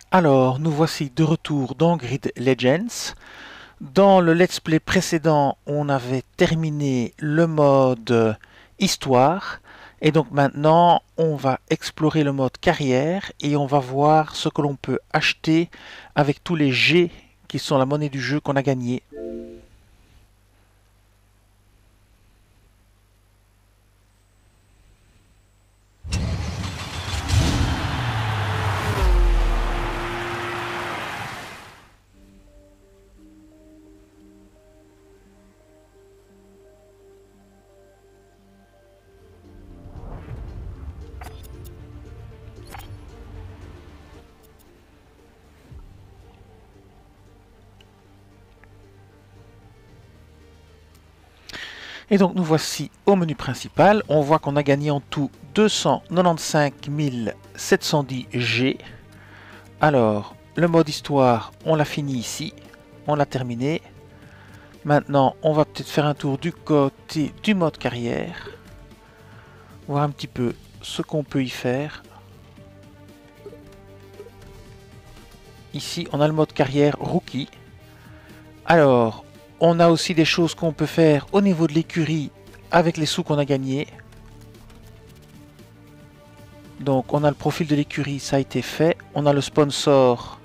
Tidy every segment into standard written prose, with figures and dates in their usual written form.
Alors, nous voici de retour dans Grid Legends. Dans le let's play précédent, on avait terminé le mode histoire. Et donc maintenant, on va explorer le mode carrière et on va voir ce que l'on peut acheter avec tous les G qui sont la monnaie du jeu qu'on a gagné. Et donc nous voici au menu principal. On voit qu'on a gagné en tout 295 710 G. Alors, le mode histoire, on l'a fini ici. On l'a terminé. Maintenant, on va peut-être faire un tour du côté du mode carrière. Voir un petit peu ce qu'on peut y faire. Ici, on a le mode carrière rookie. Alors, on a aussi des choses qu'on peut faire au niveau de l'écurie avec les sous qu'on a gagnés. Donc, on a le profil de l'écurie, ça a été fait. On a le sponsor.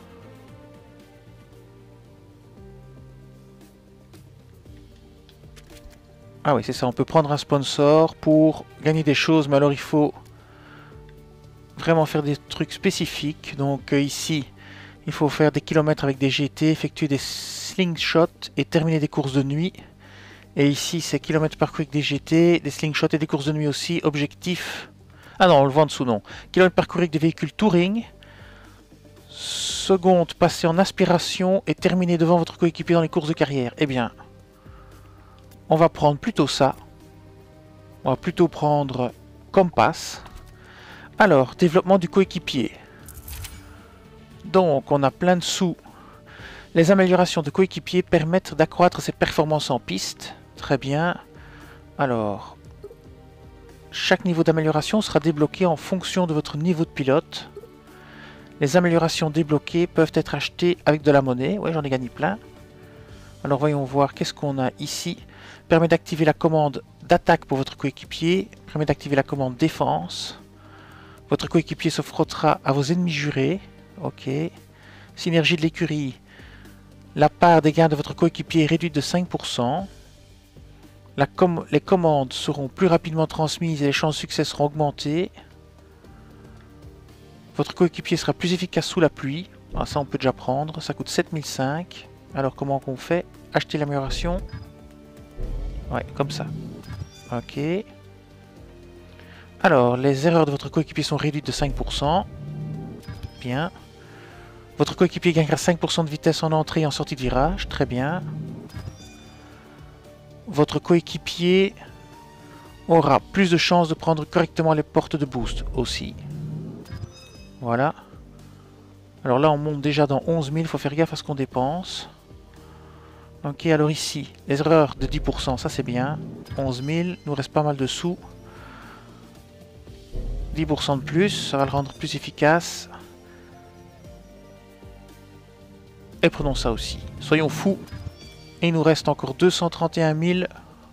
Ah oui, c'est ça, on peut prendre un sponsor pour gagner des choses, mais alors il faut vraiment faire des trucs spécifiques. Donc ici, il faut faire des kilomètres avec des GT, effectuer des slingshots et terminer des courses de nuit. Et ici, c'est kilomètres parcourus avec des GT, des slingshots et des courses de nuit aussi. Objectif... Ah non, on le voit en dessous, non. Kilomètres parcourus avec des véhicules touring. Seconde, passer en aspiration et terminer devant votre coéquipier dans les courses de carrière. Eh bien, on va prendre plutôt ça. On va plutôt prendre Compass. Alors, développement du coéquipier. Donc, on a plein de sous. Les améliorations de coéquipier permettent d'accroître ses performances en piste. Très bien. Alors, chaque niveau d'amélioration sera débloqué en fonction de votre niveau de pilote. Les améliorations débloquées peuvent être achetées avec de la monnaie. Oui, j'en ai gagné plein. Alors, voyons voir qu'est-ce qu'on a ici. Permet d'activer la commande d'attaque pour votre coéquipier. Permet d'activer la commande défense. Votre coéquipier se frottera à vos ennemis jurés. Ok. Synergie de l'écurie. La part des gains de votre coéquipier est réduite de 5%. Les commandes seront plus rapidement transmises et les chances de succès seront augmentées. Votre coéquipier sera plus efficace sous la pluie. Ah, ça on peut déjà prendre. Ça coûte 7005. Alors comment qu'on fait? Acheter l'amélioration. Ouais, comme ça. Ok. Alors, les erreurs de votre coéquipier sont réduites de 5%. Bien. Votre coéquipier gagnera 5% de vitesse en entrée et en sortie de virage. Très bien. Votre coéquipier aura plus de chances de prendre correctement les portes de boost aussi. Voilà. Alors là, on monte déjà dans 11 000. Il faut faire gaffe à ce qu'on dépense. Ok, alors ici, les erreurs de 10%, ça c'est bien. 11 000, il nous reste pas mal de sous. 10% de plus, ça va le rendre plus efficace. Et prenons ça aussi. Soyons fous. Et il nous reste encore 231 000.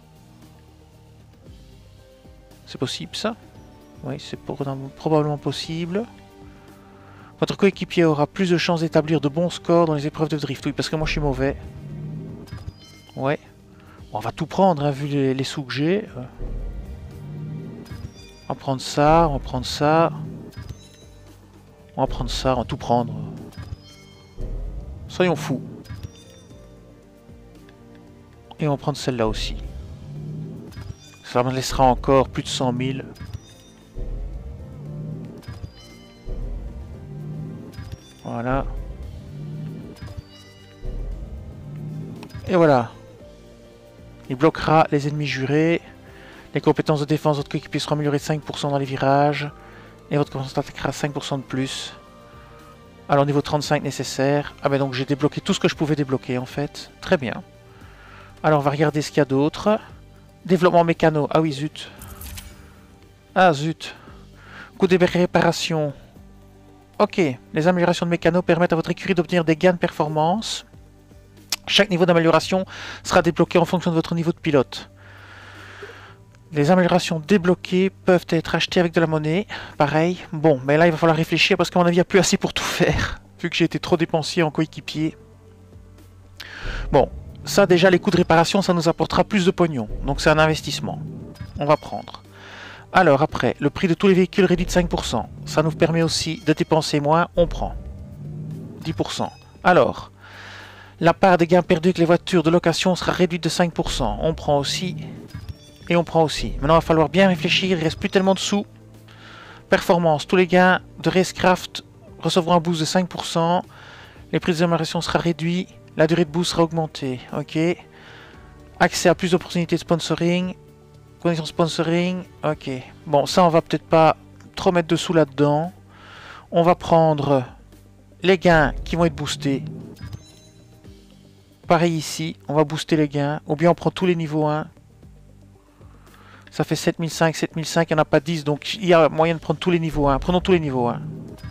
C'est possible ça? Oui, c'est probablement possible. Votre coéquipier aura plus de chances d'établir de bons scores dans les épreuves de drift. Oui, parce que moi je suis mauvais. Ouais. Bon, on va tout prendre, hein, vu les sous que j'ai. On va prendre ça, on va prendre ça. On va prendre ça, on va tout prendre. Soyons fous. Et on va prendre celle-là aussi. Ça me laissera encore plus de 100 000. Voilà. Et voilà. Il bloquera les ennemis jurés. Les compétences de défense de votre coéquipier seront améliorées de 5% dans les virages. Et votre compétence d'attaquera 5% de plus. Alors niveau 35 nécessaire. Ah ben donc j'ai débloqué tout ce que je pouvais débloquer en fait. Très bien. Alors on va regarder ce qu'il y a d'autre. Développement mécano. Ah oui zut. Ah zut. Coût des réparations. Ok, les améliorations de mécano permettent à votre écurie d'obtenir des gains de performance. Chaque niveau d'amélioration sera débloqué en fonction de votre niveau de pilote. Les améliorations débloquées peuvent être achetées avec de la monnaie. Pareil. Bon, mais là, il va falloir réfléchir parce qu'à mon avis, il n'y a plus assez pour tout faire. Vu que j'ai été trop dépensier en coéquipier. Bon, ça déjà, les coûts de réparation, ça nous apportera plus de pognon. Donc c'est un investissement. On va prendre. Alors après, le prix de tous les véhicules réduit de 5%. Ça nous permet aussi de dépenser moins. On prend 10%. Alors, la part des gains perdus avec les voitures de location sera réduite de 5%. On prend aussi... Et on prend aussi. Maintenant, il va falloir bien réfléchir. Il ne reste plus tellement de sous. Performance. Tous les gains de Racecraft recevront un boost de 5%. Les prix des améliorations sera réduit. La durée de boost sera augmentée. Ok. Accès à plus d'opportunités de sponsoring. Conditions de sponsoring. Ok. Bon, ça, on va peut-être pas trop mettre de sous là-dedans. On va prendre les gains qui vont être boostés. Pareil ici. On va booster les gains. Ou bien on prend tous les niveaux 1. Ça fait 7005, 7005, il n'y en a pas 10, donc il y a moyen de prendre tous les niveaux 1. Prenons tous les niveaux 1.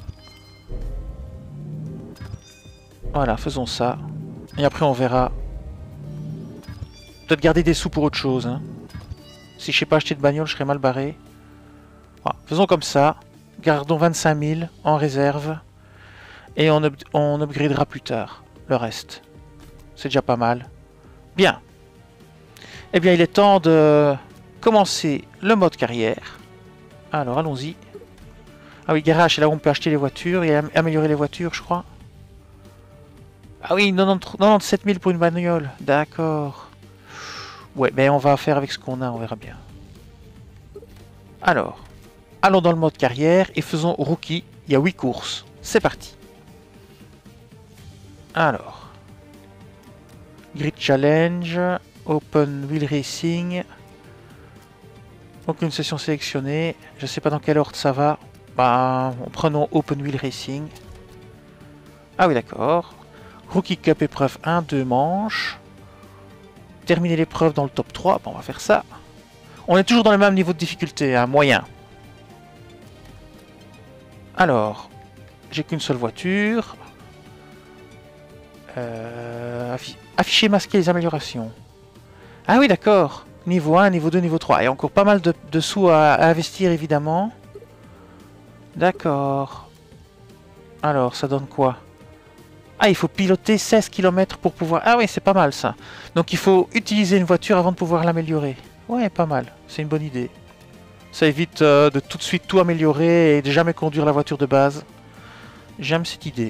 Voilà, faisons ça. Et après on verra. Peut-être garder des sous pour autre chose. Hein. Si je ne sais pas acheter de bagnole, je serais mal barré. Voilà, faisons comme ça. Gardons 25 000 en réserve. Et on upgradera plus tard le reste. C'est déjà pas mal. Bien. Eh bien, il est temps de... commencer le mode carrière. Alors allons-y. Ah oui, garage, c'est là où on peut acheter les voitures et améliorer les voitures, je crois. Ah oui, 97 000 pour une bagnole. D'accord. Ouais, mais on va faire avec ce qu'on a, on verra bien. Alors, allons dans le mode carrière et faisons rookie. Il y a 8 courses. C'est parti. Alors. Grid Challenge. Open Wheel Racing. Aucune session sélectionnée. Je ne sais pas dans quel ordre ça va. Bah, prenons Open Wheel Racing. Ah oui, d'accord. Rookie Cup épreuve 1, 2 manches. Terminer l'épreuve dans le top 3. Bon, on va faire ça. On est toujours dans le même niveau de difficulté, hein, moyen. Alors, j'ai qu'une seule voiture. Afficher, masquer les améliorations. Ah oui, d'accord. Niveau 1, niveau 2, niveau 3. Et encore pas mal de sous à investir, évidemment. D'accord. Alors, ça donne quoi? Ah, il faut piloter 16 km pour pouvoir... Ah oui, c'est pas mal, ça. Donc, il faut utiliser une voiture avant de pouvoir l'améliorer. Ouais, pas mal. C'est une bonne idée. Ça évite de tout de suite tout améliorer et de jamais conduire la voiture de base. J'aime cette idée.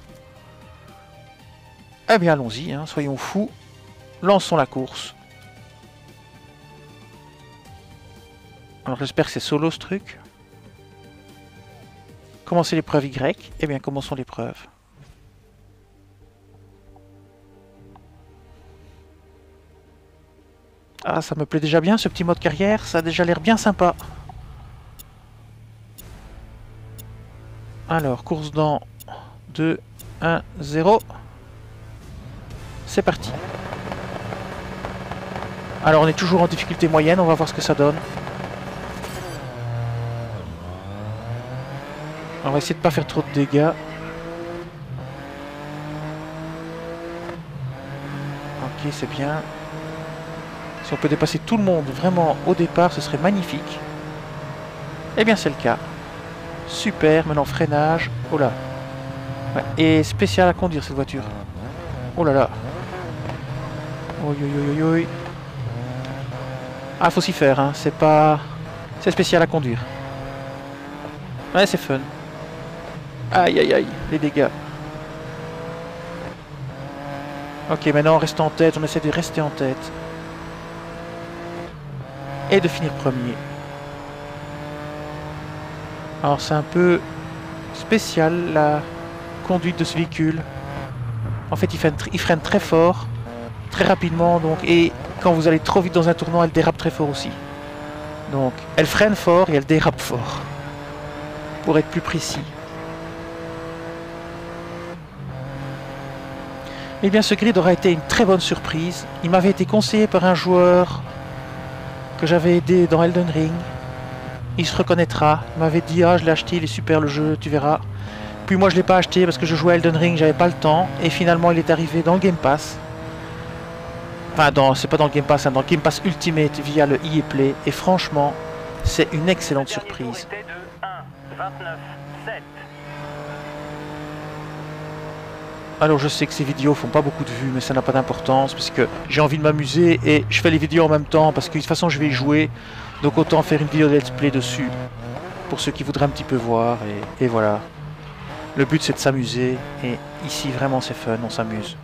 Eh bien, allons-y, hein, soyons fous. Lançons la course. Alors j'espère que c'est solo ce truc. Commencer l'épreuve Y. Eh bien, commençons l'épreuve. Ah, ça me plaît déjà bien ce petit mode carrière. Ça a déjà l'air bien sympa. Alors, course dans 2, 1, 0. C'est parti. Alors, on est toujours en difficulté moyenne. On va voir ce que ça donne. On va essayer de pas faire trop de dégâts. Ok, c'est bien. Si on peut dépasser tout le monde vraiment au départ, ce serait magnifique. Eh bien, c'est le cas. Super, maintenant freinage. Oh là. Ouais, et spécial à conduire cette voiture. Oh là là. Oi, oi, oi, oi, oi. Ah, faut s'y faire, hein. C'est pas... C'est spécial à conduire. Ouais, c'est fun. Aïe, aïe, aïe, les dégâts. Ok, maintenant on reste en tête, on essaie de rester en tête. Et de finir premier. Alors c'est un peu spécial la conduite de ce véhicule. En fait il freine très fort, très rapidement donc, et quand vous allez trop vite dans un tournoi, elle dérape très fort aussi. Donc elle freine fort et elle dérape fort. Pour être plus précis. Eh bien, ce grid aura été une très bonne surprise. Il m'avait été conseillé par un joueur que j'avais aidé dans Elden Ring. Il se reconnaîtra. Il m'avait dit, ah, je l'ai acheté, il est super le jeu, tu verras. Puis moi je l'ai pas acheté parce que je jouais à Elden Ring, j'avais pas le temps. Et finalement il est arrivé dans le Game Pass. Enfin, c'est pas dans le Game Pass, hein, dans le Game Pass Ultimate via le EA Play. Et franchement, c'est une excellente surprise. Alors je sais que ces vidéos font pas beaucoup de vues, mais ça n'a pas d'importance parce que j'ai envie de m'amuser et je fais les vidéos en même temps parce que de toute façon je vais y jouer. Donc autant faire une vidéo de let's play dessus pour ceux qui voudraient un petit peu voir et voilà. Le but c'est de s'amuser et ici vraiment c'est fun, on s'amuse.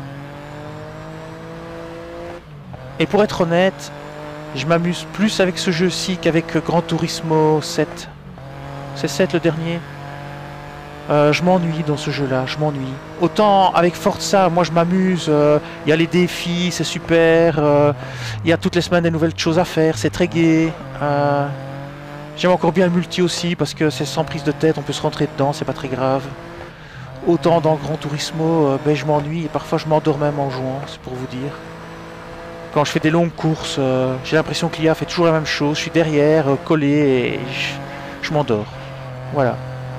Et pour être honnête, je m'amuse plus avec ce jeu-ci qu'avec Gran Turismo 7. C'est 7 le dernier. Je m'ennuie dans ce jeu-là, je m'ennuie. Autant avec Forza, moi je m'amuse, il y a les défis, c'est super, il y a toutes les semaines des nouvelles choses à faire, c'est très gai. J'aime encore bien le multi aussi parce que c'est sans prise de tête, on peut se rentrer dedans, c'est pas très grave. Autant dans Gran Turismo, ben, je m'ennuie et parfois je m'endors même en jouant, c'est pour vous dire. Quand je fais des longues courses, j'ai l'impression que l'IA fait toujours la même chose, je suis derrière, collé et je m'endors. Voilà.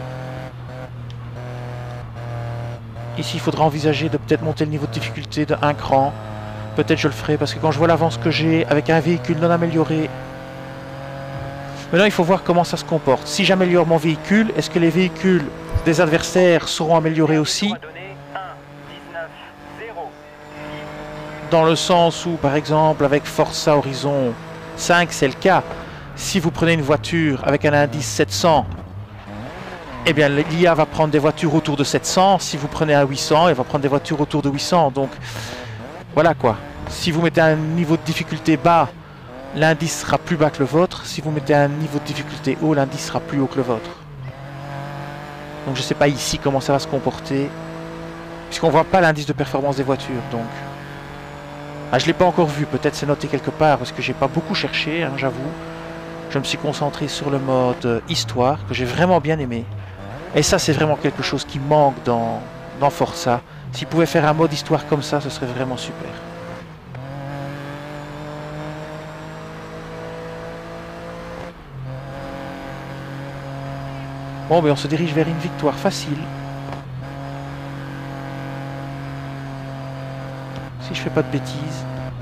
Ici, il faudra envisager de peut-être monter le niveau de difficulté de 1 cran. Peut-être je le ferai parce que quand je vois l'avance que j'ai avec un véhicule non amélioré... Maintenant, il faut voir comment ça se comporte. Si j'améliore mon véhicule, est-ce que les véhicules des adversaires seront améliorés aussi? Dans le sens où, par exemple, avec Forza Horizon 5, c'est le cas. Si vous prenez une voiture avec un indice 700, eh bien l'IA va prendre des voitures autour de 700. Si vous prenez un 800, elle va prendre des voitures autour de 800. Donc, voilà quoi. Si vous mettez un niveau de difficulté bas, l'indice sera plus bas que le vôtre. Si vous mettez un niveau de difficulté haut, l'indice sera plus haut que le vôtre. Donc, je ne sais pas ici comment ça va se comporter. Puisqu'on ne voit pas l'indice de performance des voitures. Donc... Ah, je ne l'ai pas encore vu, peut-être c'est noté quelque part parce que j'ai pas beaucoup cherché, hein, j'avoue. Je me suis concentré sur le mode histoire que j'ai vraiment bien aimé. Et ça c'est vraiment quelque chose qui manque dans Forza. S'ils pouvaient faire un mode histoire comme ça, ce serait vraiment super. Bon, ben on se dirige vers une victoire facile. Si je fais pas de bêtises.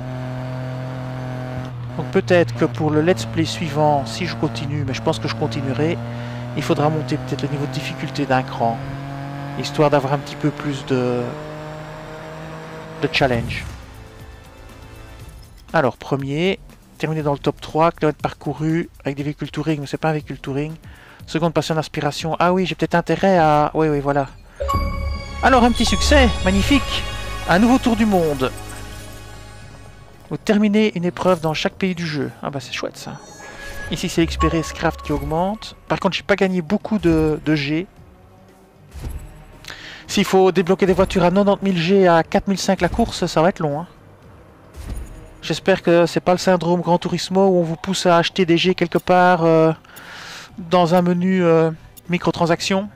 Donc peut-être que pour le let's play suivant, si je continue, mais je pense que je continuerai, il faudra monter peut-être le niveau de difficulté d'un cran, histoire d'avoir un petit peu plus de challenge. Alors premier, terminé dans le top 3, kilomètres parcourus avec des véhicules touring, mais c'est pas un véhicule touring. Seconde, passer en aspiration. Ah oui, j'ai peut-être intérêt à... Oui, oui, voilà. Alors un petit succès, magnifique. Un nouveau tour du monde. Vous terminez une épreuve dans chaque pays du jeu. Ah bah c'est chouette ça. Ici c'est l'expérience craft qui augmente. Par contre j'ai pas gagné beaucoup de G. S'il faut débloquer des voitures à 90 000 G à 4005 la course, ça va être long. Hein. J'espère que c'est pas le syndrome Gran Turismo où on vous pousse à acheter des G quelque part dans un menu microtransactions.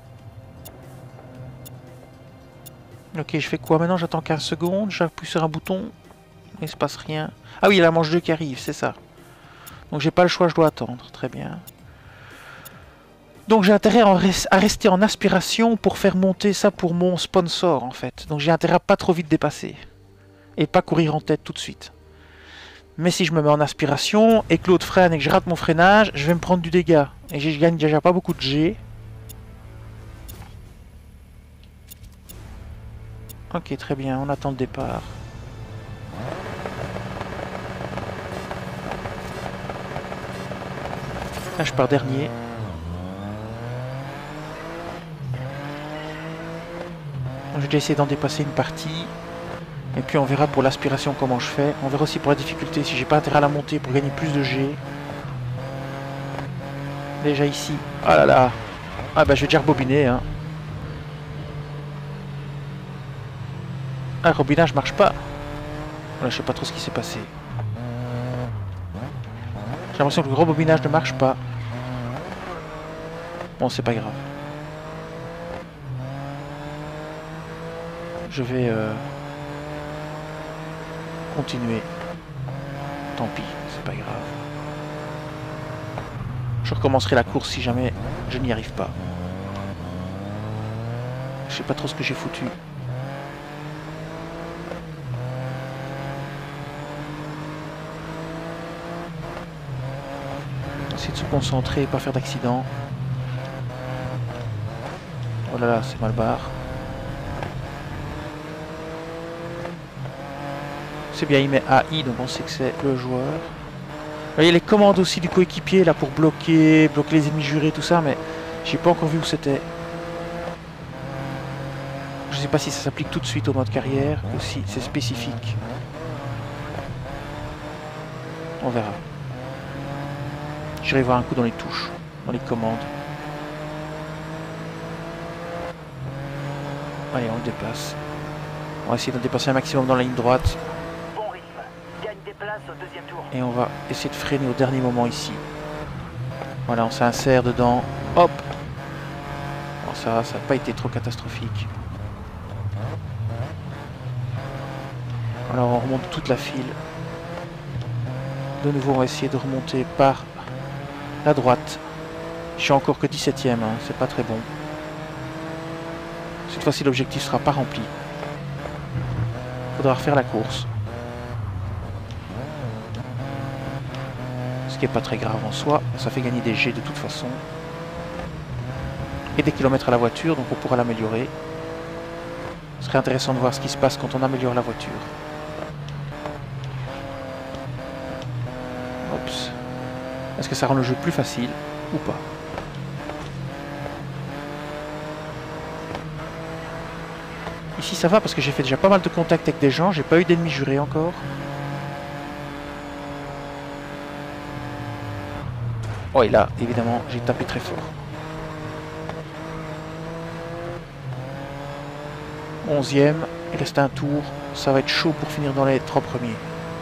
Ok, je fais quoi maintenant? J'attends 15 secondes, j'appuie sur un bouton, il se passe rien. Ah oui, il y a la manche 2 qui arrive, c'est ça. Donc j'ai pas le choix, je dois attendre, très bien. Donc j'ai intérêt à rester en aspiration pour faire monter ça pour mon sponsor en fait. Donc j'ai intérêt à pas trop vite dépasser. Et pas courir en tête tout de suite. Mais si je me mets en aspiration et que l'autre freine et que je rate mon freinage, je vais me prendre du dégât. Et je gagne déjà pas beaucoup de G. Ok, très bien, on attend le départ. Là, je pars dernier. J'ai déjà essayé d'en dépasser une partie. Et puis on verra pour l'aspiration comment je fais. On verra aussi pour la difficulté si j'ai pas intérêt à la monter pour gagner plus de G. Déjà ici. Ah là là. Ah bah je vais déjà rebobiner. Hein. Ah, le rebobinage marche pas. Là, je sais pas trop ce qui s'est passé. J'ai l'impression que le rebobinage ne marche pas. Bon, c'est pas grave. Je vais continuer. Tant pis, c'est pas grave. Je recommencerai la course si jamais je n'y arrive pas. Je sais pas trop ce que j'ai foutu. Essayer de se concentrer et pas faire d'accident. Oh là là, c'est mal barre. C'est bien, il met AI, donc on sait que c'est le joueur. Il y a les commandes aussi du coéquipier là pour bloquer les ennemis jurés, tout ça, mais j'ai pas encore vu où c'était. Je sais pas si ça s'applique tout de suite au mode carrière ou si c'est spécifique. On verra. J'irai voir un coup dans les touches, dans les commandes. Allez, on le déplace. On va essayer de le dépasser un maximum dans la ligne droite. Bon rythme. Gagne des places au deuxième tour. Et on va essayer de freiner au dernier moment ici. Voilà, on s'insère dedans. Hop! Bon, ça n'a pas été trop catastrophique. Alors on remonte toute la file. De nouveau, on va essayer de remonter par la droite. Je suis encore que 17ème, hein, c'est pas très bon. Cette fois-ci, l'objectif sera pas rempli. Il faudra refaire la course. Ce qui est pas très grave en soi, ça fait gagner des G de toute façon. Et des kilomètres à la voiture, donc on pourra l'améliorer. Ce serait intéressant de voir ce qui se passe quand on améliore la voiture. Oups. Est-ce que ça rend le jeu plus facile ou pas? Ici ça va parce que j'ai fait déjà pas mal de contacts avec des gens, j'ai pas eu d'ennemis jurés encore. Oh et là, évidemment, j'ai tapé très fort. 11ème, il reste un tour, ça va être chaud pour finir dans les 3 premiers.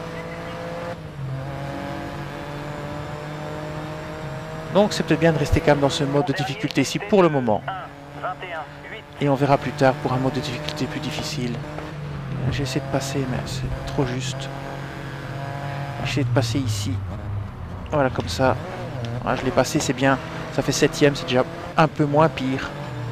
Donc c'est peut-être bien de rester quand même dans ce mode de difficulté ici pour le moment. Et on verra plus tard pour un mode de difficulté plus difficile. J'ai essayé de passer mais c'est trop juste. J'ai essayé de passer ici. Voilà comme ça. Voilà, je l'ai passé, c'est bien. Ça fait 7ème, c'est déjà un peu moins pire.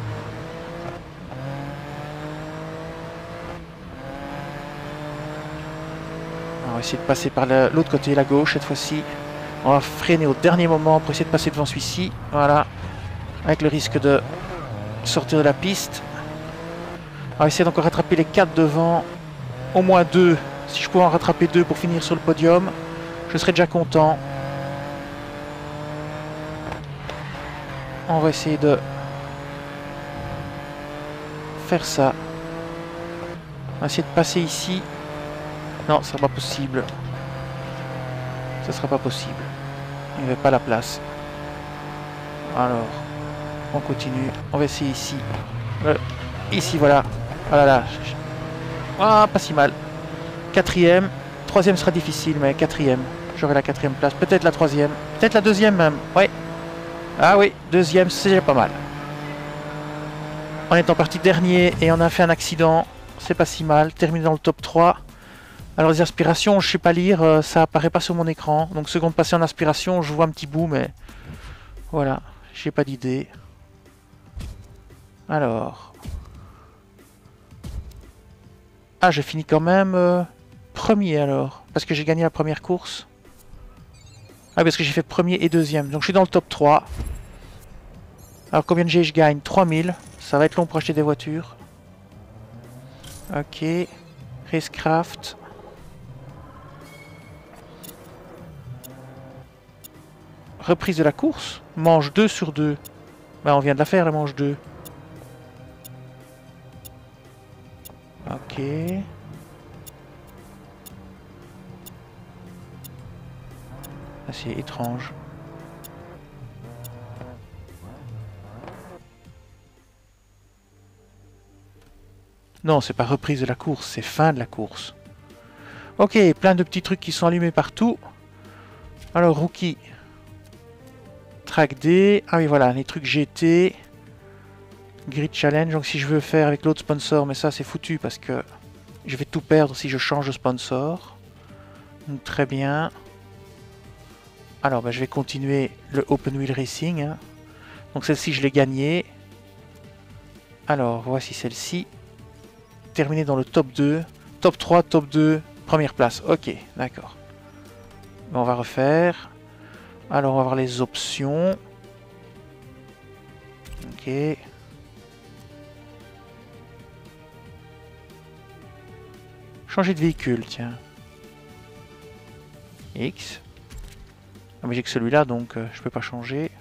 On va essayer de passer par l'autre côté, la gauche cette fois-ci. On va freiner au dernier moment pour essayer de passer devant celui-ci. Voilà. Avec le risque de sortir de la piste. On va essayer d'encore rattraper les 4 devant. Au moins 2. Si je pouvais en rattraper 2 pour finir sur le podium, je serais déjà content. On va essayer de faire ça. On va essayer de passer ici. Non, ce sera pas possible. Ce sera pas possible. Il n'y avait pas la place. Alors, on continue. On va essayer ici. Ici, voilà. Voilà là. Ah, pas si mal. 4ème. 3ème sera difficile, mais 4ème. J'aurai la 4ème place. Peut-être la 3ème. Peut-être la 2ème même. Ouais. Ah oui, 2ème, c'est déjà pas mal. On est en partie dernier et on a fait un accident. C'est pas si mal. Terminé dans le top 3. Alors les aspirations, je sais pas lire, ça apparaît pas sur mon écran. Donc seconde passée en aspiration, je vois un petit bout, mais voilà, j'ai pas d'idée. Alors, ah, j'ai fini quand même premier alors, parce que j'ai gagné la première course. Ah, parce que j'ai fait premier et 2ème, donc je suis dans le top 3. Alors combien de G je gagne? 3000, ça va être long pour acheter des voitures. Ok, Racecraft. Reprise de la course. Manche 2 sur 2. Ben, on vient de la faire, la manche 2. Ok. C'est étrange. Non, c'est pas reprise de la course, c'est fin de la course. Ok, plein de petits trucs qui sont allumés partout. Alors, rookie. Track D. Ah oui, voilà, les trucs GT. Grid Challenge. Donc, si je veux faire avec l'autre sponsor, mais ça, c'est foutu parce que je vais tout perdre si je change de sponsor. Donc, très bien. Alors, ben, je vais continuer le Open Wheel Racing. Hein. Donc, celle-ci, je l'ai gagnée. Alors, voici celle-ci. Terminée dans le top 2. Top 3, top 2, première place. Ok, d'accord. On va refaire. Alors, on va voir les options. Ok. Changer de véhicule, tiens. X. Ah, mais j'ai que celui-là, donc je peux pas changer.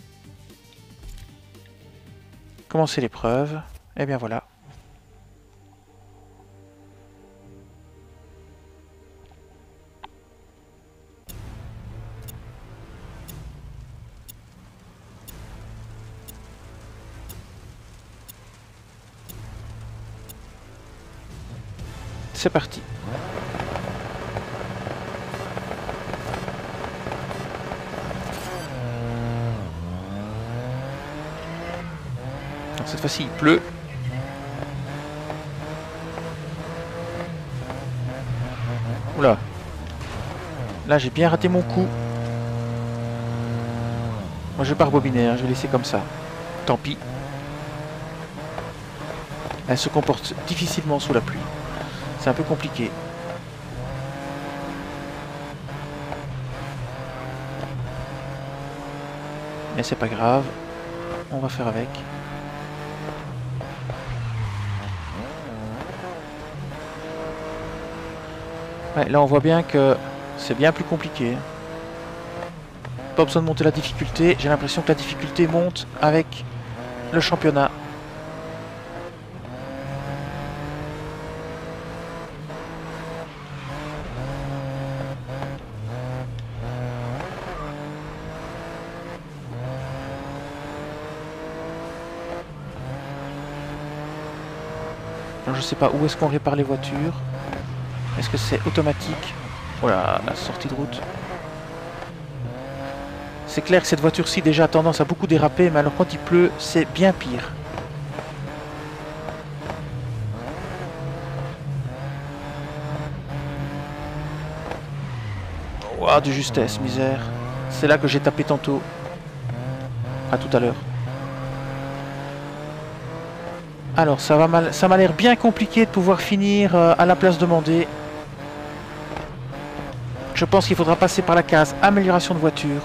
Commencer l'épreuve. Et bien voilà. C'est parti. Alors, cette fois-ci, il pleut. Oula. Là, j'ai bien raté mon coup. Moi, je vais pas rebobiner, hein, je vais laisser comme ça. Tant pis. Elle se comporte difficilement sous la pluie. C'est un peu compliqué. Mais c'est pas grave. On va faire avec. Ouais, là on voit bien que c'est bien plus compliqué. Pas besoin de monter la difficulté. J'ai l'impression que la difficulté monte avec le championnat. Alors, je sais pas où est-ce qu'on répare les voitures. Est-ce que c'est automatique? Voilà, la sortie de route. C'est clair que cette voiture-ci déjà a tendance à beaucoup déraper, mais alors quand il pleut, c'est bien pire. Ouah, de justesse, misère. C'est là que j'ai tapé tantôt. À tout à l'heure. Alors, ça m'a l'air bien compliqué de pouvoir finir à la place demandée. Je pense qu'il faudra passer par la case amélioration de voiture.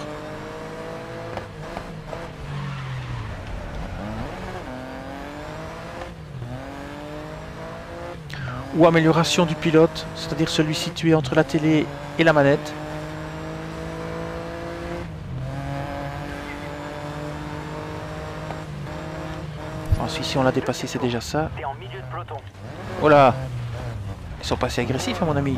Ou amélioration du pilote, c'est-à-dire celui situé entre la télé et la manette. Ensuite, si on l'a dépassé, c'est déjà ça. T'es en milieu de peloton. Oh là! Ils sont pas si agressifs, à mon ami.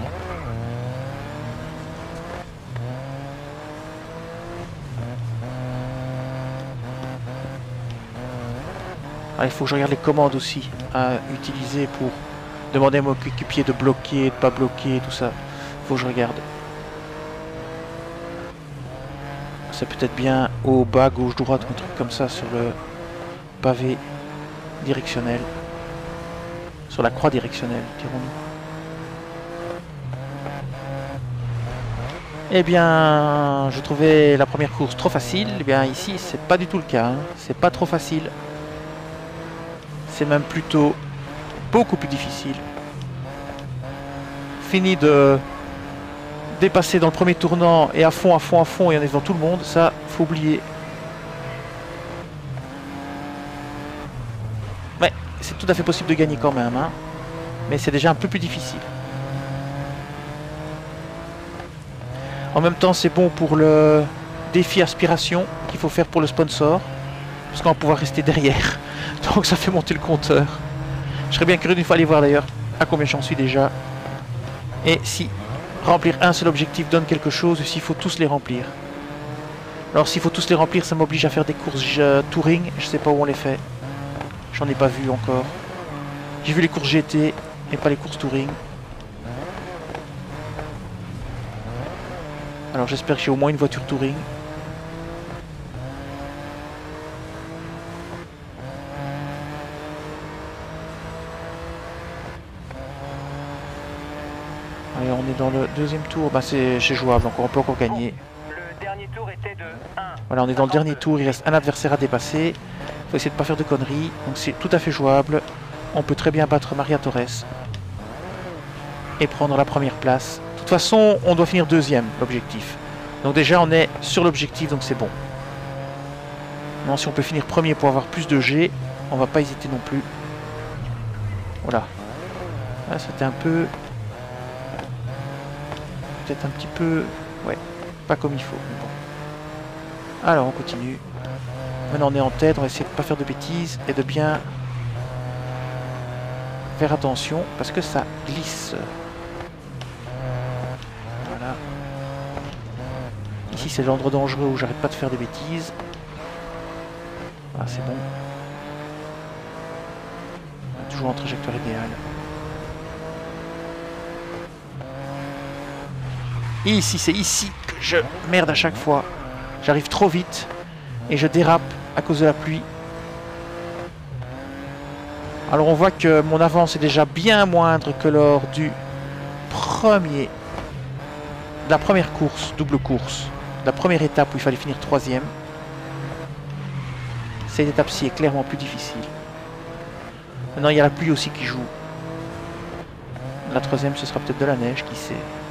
Ah, il faut que je regarde les commandes aussi à utiliser pour demander à mon coéquipier de bloquer, de pas bloquer, tout ça. Il faut que je regarde. C'est peut-être bien au bas, gauche, droite, un truc comme ça sur le pavé directionnel. Sur la croix directionnelle, dirons-nous. Eh bien, je trouvais la première course trop facile. Eh bien, ici, c'est pas du tout le cas. Hein. C'est pas trop facile. C'est même plutôt beaucoup plus difficile. Fini de dépasser dans le premier tournant et à fond, à fond, à fond, et on est devant tout le monde. Ça, faut oublier. Ouais, c'est tout à fait possible de gagner quand même. Hein. Mais c'est déjà un peu plus difficile. En même temps, c'est bon pour le défi aspiration qu'il faut faire pour le sponsor. Parce qu'on va pouvoir rester derrière. Donc ça fait monter le compteur. Je serais bien curieux d'une fois aller voir d'ailleurs à combien j'en suis déjà. Et si remplir un seul objectif donne quelque chose, ou s'il faut tous les remplir. Alors s'il faut tous les remplir, ça m'oblige à faire des courses touring. Je sais pas où on les fait. J'en ai pas vu encore. J'ai vu les courses GT, mais pas les courses touring. Alors j'espère que j'ai au moins une voiture touring. Allez, on est dans le deuxième tour. Bah c'est jouable, donc on peut encore gagner. Le dernier tour était de 1. Voilà, on est dans le dernier tour, il reste un adversaire à dépasser. Faut essayer de pas faire de conneries. Donc c'est tout à fait jouable. On peut très bien battre Maria Torres. Et prendre la première place. De toute façon, on doit finir deuxième, l'objectif. Donc déjà, on est sur l'objectif, donc c'est bon. Non, si on peut finir premier pour avoir plus de G, on va pas hésiter non plus. Voilà. Là, c'était un peu... Peut-être un petit peu... Ouais, pas comme il faut. Mais bon. Alors, on continue. Maintenant, on est en tête. On va essayer de pas faire de bêtises et de bien faire attention parce que ça glisse. Voilà. Ici, c'est l'endroit dangereux où j'arrête pas de faire des bêtises. Ah, c'est bon. On est toujours en trajectoire idéale. Et ici, c'est ici que je merde à chaque fois. J'arrive trop vite et je dérape à cause de la pluie. Alors on voit que mon avance est déjà bien moindre que lors du premier... de la première course, double course. De la première étape où il fallait finir troisième. Cette étape-ci est clairement plus difficile. Maintenant, il y a la pluie aussi qui joue. La troisième, ce sera peut-être de la neige, qui sait.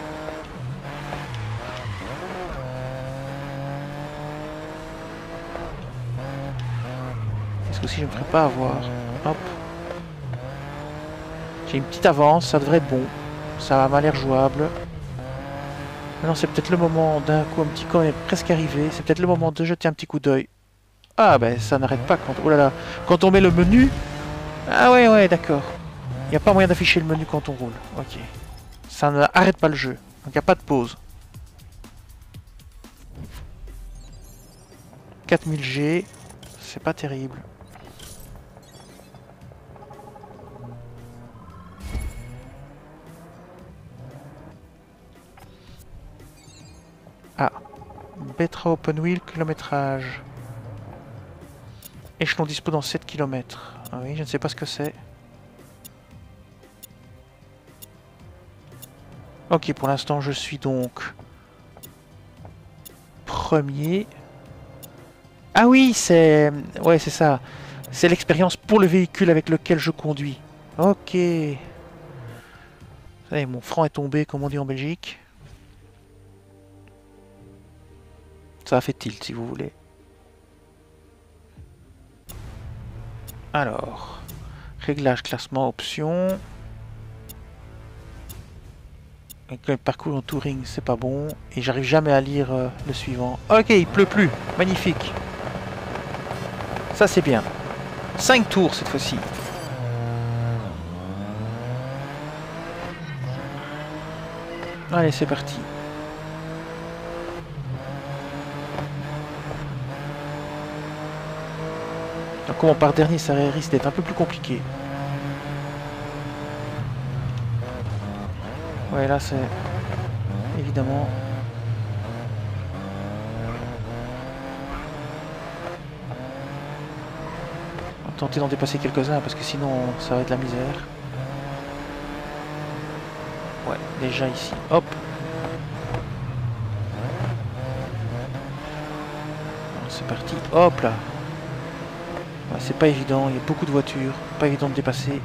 Est-ce que si je ne me ferais pas avoir? Hop. J'ai une petite avance, ça devrait être bon. Ça m'a l'air jouable. Maintenant, c'est peut-être le moment d'un coup, un petit coup, on est presque arrivé. C'est peut-être le moment de jeter un petit coup d'œil. Ah, ben ça n'arrête pas quand... Oh là là. Quand on met le menu... Ah ouais, ouais, d'accord. Il n'y a pas moyen d'afficher le menu quand on roule. Ok. Ça n'arrête pas le jeu. Donc il n'y a pas de pause. 4000 G. C'est pas terrible. Ah. Betra Open Wheel, kilométrage. Échelon dispo dans 7 km. Ah oui, je ne sais pas ce que c'est. Ok, pour l'instant, je suis donc premier. Ah oui, c'est... Ouais, c'est ça. C'est l'expérience pour le véhicule avec lequel je conduis. Ok. Vous savez, mon franc est tombé, comme on dit en Belgique. Ça a fait tilt, si vous voulez. Alors, réglage, classement, options. Avec le parcours en touring, c'est pas bon. Et j'arrive jamais à lire le suivant. Ok, il pleut plus. Magnifique. Ça, c'est bien. 5 tours cette fois-ci. Allez, c'est parti. Donc, comme on part dernier, ça risque d'être un peu plus compliqué. Ouais, là, c'est... Évidemment... On va tenter d'en dépasser quelques-uns, parce que sinon, ça va être la misère. Ouais, déjà ici. Hop. C'est parti. Hop là. Ouais, c'est pas évident, il y a beaucoup de voitures. Pas évident de dépasser.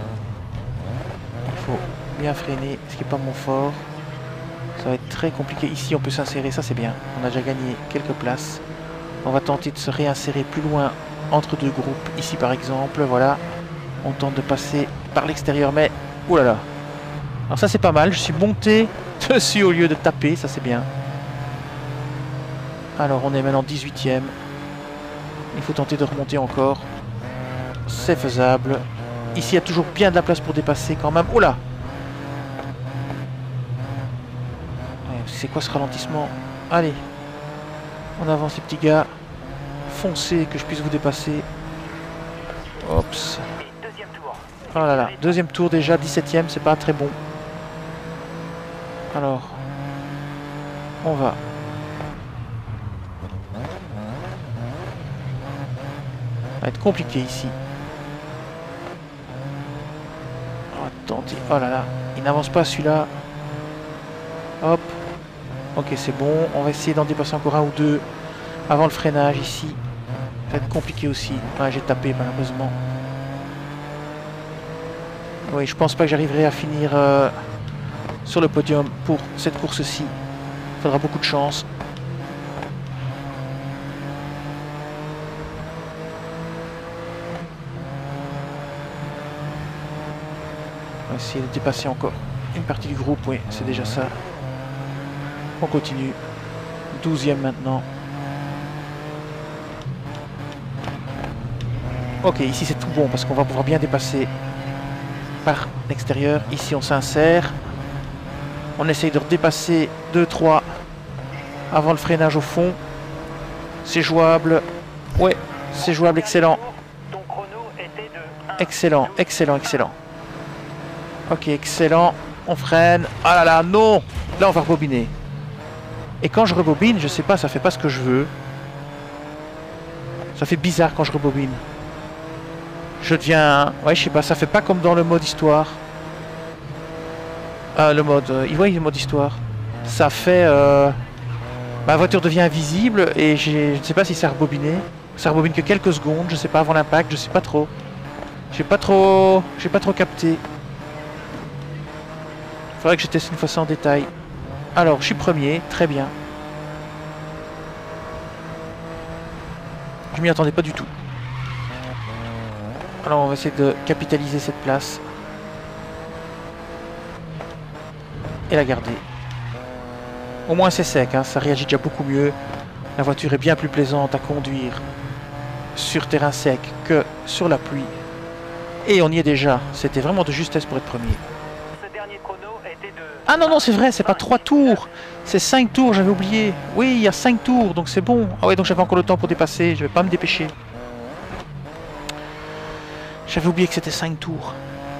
Il faut bien freiner, ce qui n'est pas mon fort. Ça va être très compliqué. Ici, on peut s'insérer, ça c'est bien. On a déjà gagné quelques places. On va tenter de se réinsérer plus loin entre deux groupes. Ici, par exemple, voilà. On tente de passer par l'extérieur, mais... Ouh là là. Alors ça, c'est pas mal. Je suis monté dessus au lieu de taper, ça c'est bien. Alors, on est maintenant 18e. Il faut tenter de remonter encore. C'est faisable. Ici, il y a toujours bien de la place pour dépasser quand même. Oula! C'est quoi ce ralentissement? Allez. On avance les petits gars. Foncez, que je puisse vous dépasser. Oups. Oh là là. Deuxième tour déjà. 17e, c'est pas très bon. Alors. On va. Ça va être compliqué ici. Oh, attendez. Oh là là. Il n'avance pas celui-là. Hop. Ok, c'est bon. On va essayer d'en dépasser encore un ou deux avant le freinage ici. Ça va être compliqué aussi. Ouais, j'ai tapé malheureusement. Oui, je pense pas que j'arriverai à finir sur le podium pour cette course-ci. Il faudra beaucoup de chance. On va essayer de dépasser encore une partie du groupe. Oui, c'est déjà ça. On continue. 12e maintenant. Ok, ici c'est tout bon parce qu'on va pouvoir bien dépasser par l'extérieur. Ici on s'insère. On essaye de redépasser 2-3 avant le freinage au fond. C'est jouable. Ouais, c'est jouable, excellent. Ton chrono était de 1. Excellent, excellent, excellent. Ok, excellent. On freine. Ah là là, non! Là on va rebobiner. Et quand je rebobine, je sais pas, ça fait pas ce que je veux. Ça fait bizarre quand je rebobine. Je deviens... Ouais, je sais pas, ça fait pas comme dans le mode histoire. Le mode... ouais, le mode histoire. Ça fait... Ma voiture devient invisible et je ne sais pas si ça a rebobiné. Ça rebobine que quelques secondes, je sais pas, avant l'impact, je sais pas trop. J'ai pas trop capté. Faudrait que je teste une fois ça en détail. Alors, je suis premier, très bien. Je m'y attendais pas du tout. Alors, on va essayer de capitaliser cette place. Et la garder. Au moins c'est sec, hein, ça réagit déjà beaucoup mieux. La voiture est bien plus plaisante à conduire sur terrain sec que sur la pluie. Et on y est déjà. C'était vraiment de justesse pour être premier. Ce dernier chrono était de... Ah non, non, c'est vrai, c'est pas 3 tours. C'est 5 tours, j'avais oublié. Oui, il y a 5 tours, donc c'est bon. Ah ouais, donc j'avais encore le temps pour dépasser. Je vais pas me dépêcher. J'avais oublié que c'était 5 tours.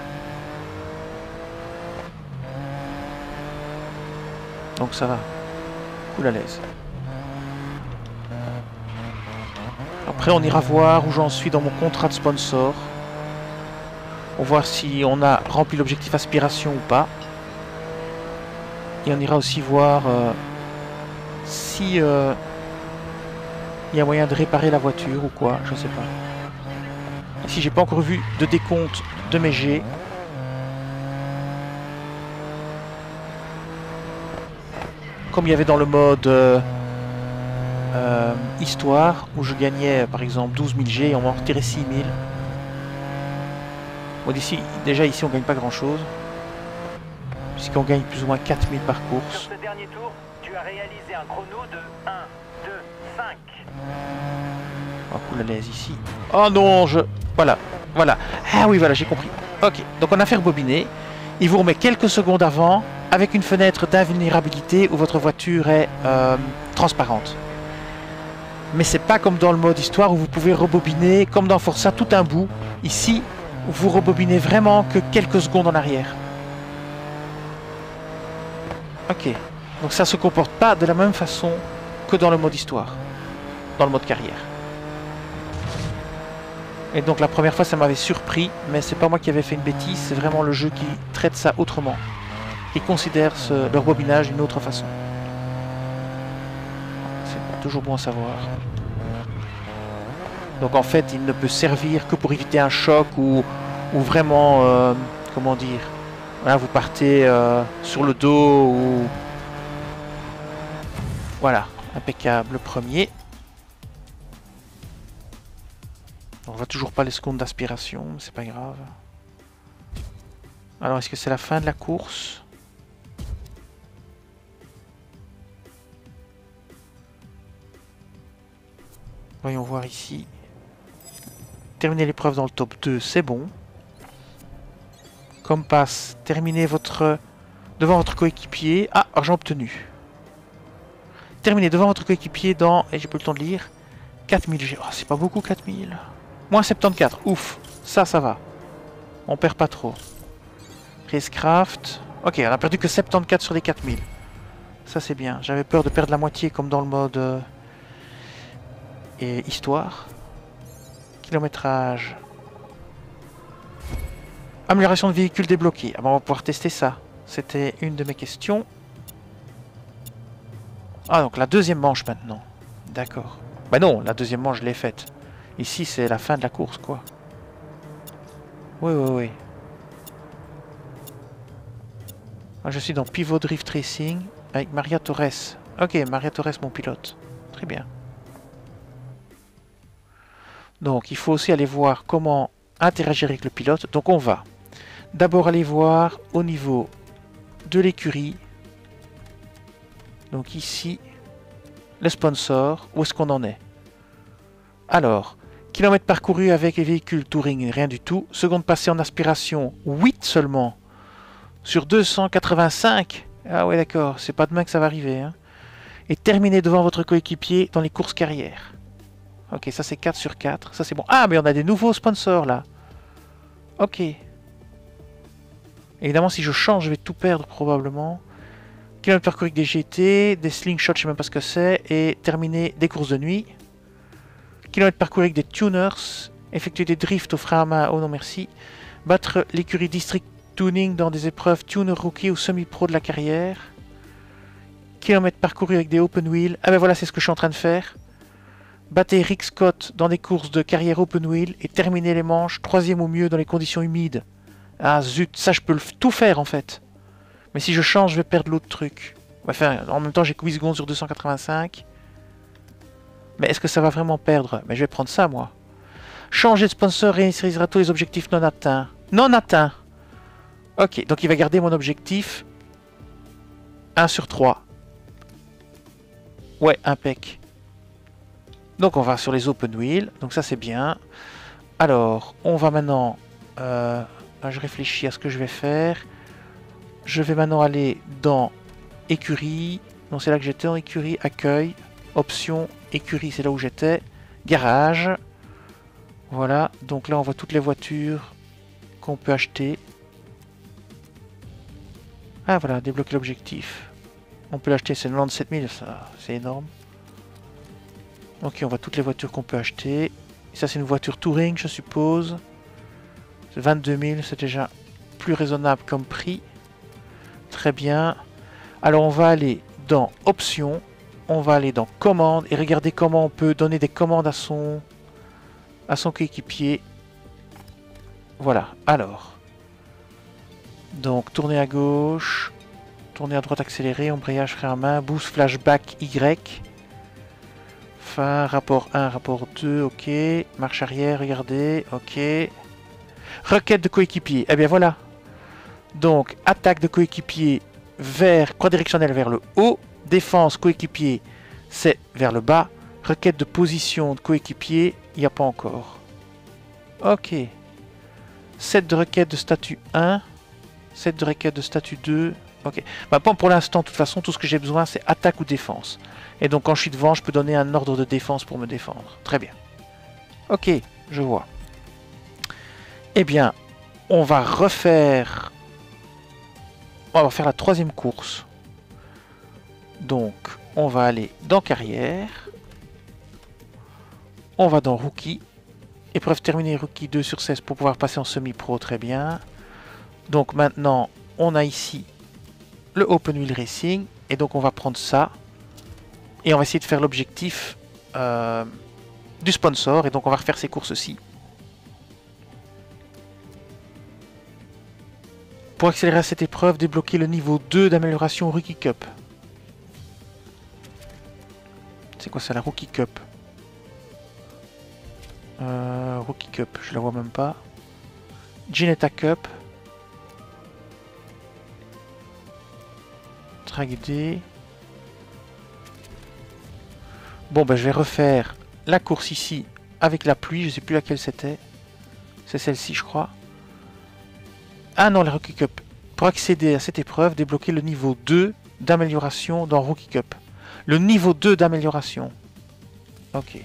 Donc ça va. Cool à l'aise. Après, on ira voir où j'en suis dans mon contrat de sponsor. On va voir si on a rempli l'objectif aspiration ou pas. Et on ira aussi voir si il y a moyen de réparer la voiture ou quoi, je sais pas. Ici, j'ai pas encore vu de décompte de mes G. Comme il y avait dans le mode histoire, où je gagnais par exemple 12 000 G et on m'en retirait 6 000. Bon, déjà ici on gagne pas grand chose, puisqu'on gagne plus ou moins 4 000 par course. Sur ce dernier tour, tu as réalisé un chrono de 1, 2, 5. Oh, cool à l'aise ici. Oh non, voilà, voilà. Ah oui, voilà, j'ai compris. Ok, donc on a fait rebobiner. Il vous remet quelques secondes avant, avec une fenêtre d'invulnérabilité où votre voiture est transparente. Mais c'est pas comme dans le mode histoire où vous pouvez rebobiner, comme dans Forza, tout un bout. Ici, vous rebobinez vraiment que quelques secondes en arrière. Ok, donc ça se comporte pas de la même façon que dans le mode histoire, dans le mode carrière. Et donc la première fois ça m'avait surpris, mais c'est pas moi qui avais fait une bêtise, c'est vraiment le jeu qui traite ça autrement. Qui considère le rebobinage d'une autre façon. C'est toujours bon à savoir. Donc en fait il ne peut servir que pour éviter un choc ou vraiment, comment dire, voilà, vous partez sur le dos ou... Voilà, impeccable, le premier. On voit toujours pas les secondes d'aspiration, mais c'est pas grave. Alors, est-ce que c'est la fin de la course? Voyons voir ici. Terminer l'épreuve dans le top 2, c'est bon. Comme passe, terminez devant votre coéquipier. Ah, argent obtenu. Terminez devant votre coéquipier dans... Et j'ai pas le temps de lire. 4000 G. Oh, c'est pas beaucoup 4000. Moins 74, ouf, ça va. On perd pas trop. Racecraft. Ok, on a perdu que 74 sur les 4000. Ça c'est bien. J'avais peur de perdre la moitié comme dans le mode et histoire. Kilométrage. Amélioration de véhicule débloqué. Ah bon, on va pouvoir tester ça. C'était une de mes questions. Ah donc la deuxième manche maintenant. D'accord. Bah non, la deuxième manche je l'ai faite. Ici, c'est la fin de la course, quoi. Oui, oui, oui. Ah, je suis dans Pivot Drift Racing avec Maria Torres. Ok, Maria Torres, mon pilote. Très bien. Donc, il faut aussi aller voir comment interagir avec le pilote. Donc, on va d'abord aller voir au niveau de l'écurie. Donc, ici, le sponsor. Où est-ce qu'on en est? Alors, kilomètres parcourus avec les véhicules touring, rien du tout. Seconde passée en aspiration, 8 seulement. Sur 285. Ah ouais, d'accord, c'est pas demain que ça va arriver. Hein. Et terminer devant votre coéquipier dans les courses carrières. Ok, ça c'est 4 sur 4. Ça c'est bon. Ah, mais on a des nouveaux sponsors là. Ok. Évidemment, si je change, je vais tout perdre probablement. Kilomètres parcourus avec des GT, des slingshots, je sais même pas ce que c'est. Et terminer des courses de nuit. Kilomètres parcourus avec des tuners. Effectuer des drifts au frein à main. Oh non, merci. Battre l'écurie District Tuning dans des épreuves tuner rookie ou semi-pro de la carrière. Kilomètres parcourus avec des open wheel. Ah ben voilà, c'est ce que je suis en train de faire. Battez Rick Scott dans des courses de carrière open wheel et terminer les manches 3e au mieux dans les conditions humides. Ah zut, ça je peux tout faire en fait. Mais si je change, je vais perdre l'autre truc. Enfin, en même temps, j'ai que 8 secondes sur 285. Mais est-ce que ça va vraiment perdre? Mais je vais prendre ça moi. Changer de sponsor réinitialisera tous les objectifs non atteints. Non atteints. Ok, donc il va garder mon objectif 1 sur 3. Ouais, impec. Donc on va sur les open wheel, donc ça c'est bien. Alors, on va maintenant... je réfléchis à ce que je vais faire. Je vais maintenant aller dans écurie. Non, c'est là que j'étais, en écurie, accueil, options, écurie, c'est là où j'étais. Garage. Voilà, donc là on voit toutes les voitures qu'on peut acheter. Ah voilà, débloquer l'objectif. On peut l'acheter, c'est 97 000, ça, c'est énorme. Ok, on voit toutes les voitures qu'on peut acheter. Et ça, c'est une voiture touring, je suppose. 22 000, c'est déjà plus raisonnable comme prix. Très bien. Alors, on va aller dans Options. On va aller dans Commandes. Et regarder comment on peut donner des commandes à son coéquipier. Voilà. Alors. Donc, tourner à gauche. Tourner à droite, accélérer. Embrayage, frein à main. Boost, flashback, Y. Rapport 1, rapport 2, ok. Marche arrière, regardez, ok. Requête de coéquipier, eh bien voilà. Donc, attaque de coéquipier vers, croix directionnelle vers le haut. Défense coéquipier, c'est vers le bas. Requête de position de coéquipier, il n'y a pas encore. Ok. 7 de requête de statut 1. 7 de requête de statut 2. Ok. Bah, pour l'instant, de toute façon, tout ce que j'ai besoin, c'est attaque ou défense. Et donc quand je suis devant, je peux donner un ordre de défense pour me défendre. Très bien. Ok, je vois. Eh bien, on va refaire... On va faire la 3e course. Donc, on va aller dans carrière. On va dans rookie. Épreuve terminée rookie 2 sur 16 pour pouvoir passer en semi-pro. Très bien. Donc maintenant, on a ici le Open Wheel Racing. Et donc on va prendre ça. Et on va essayer de faire l'objectif du sponsor. Et donc on va refaire ces courses-ci. Pour accélérer à cette épreuve, débloquer le niveau 2 d'amélioration Rookie Cup. C'est quoi ça, la Rookie Cup? Rookie Cup, je la vois même pas. Ginetta Cup. Drag D. Bon, ben je vais refaire la course ici avec la pluie. Je sais plus laquelle c'était. C'est celle-ci, je crois. Ah non, la Rookie Cup. Pour accéder à cette épreuve, débloquer le niveau 2 d'amélioration dans Rookie Cup. Le niveau 2 d'amélioration. Ok.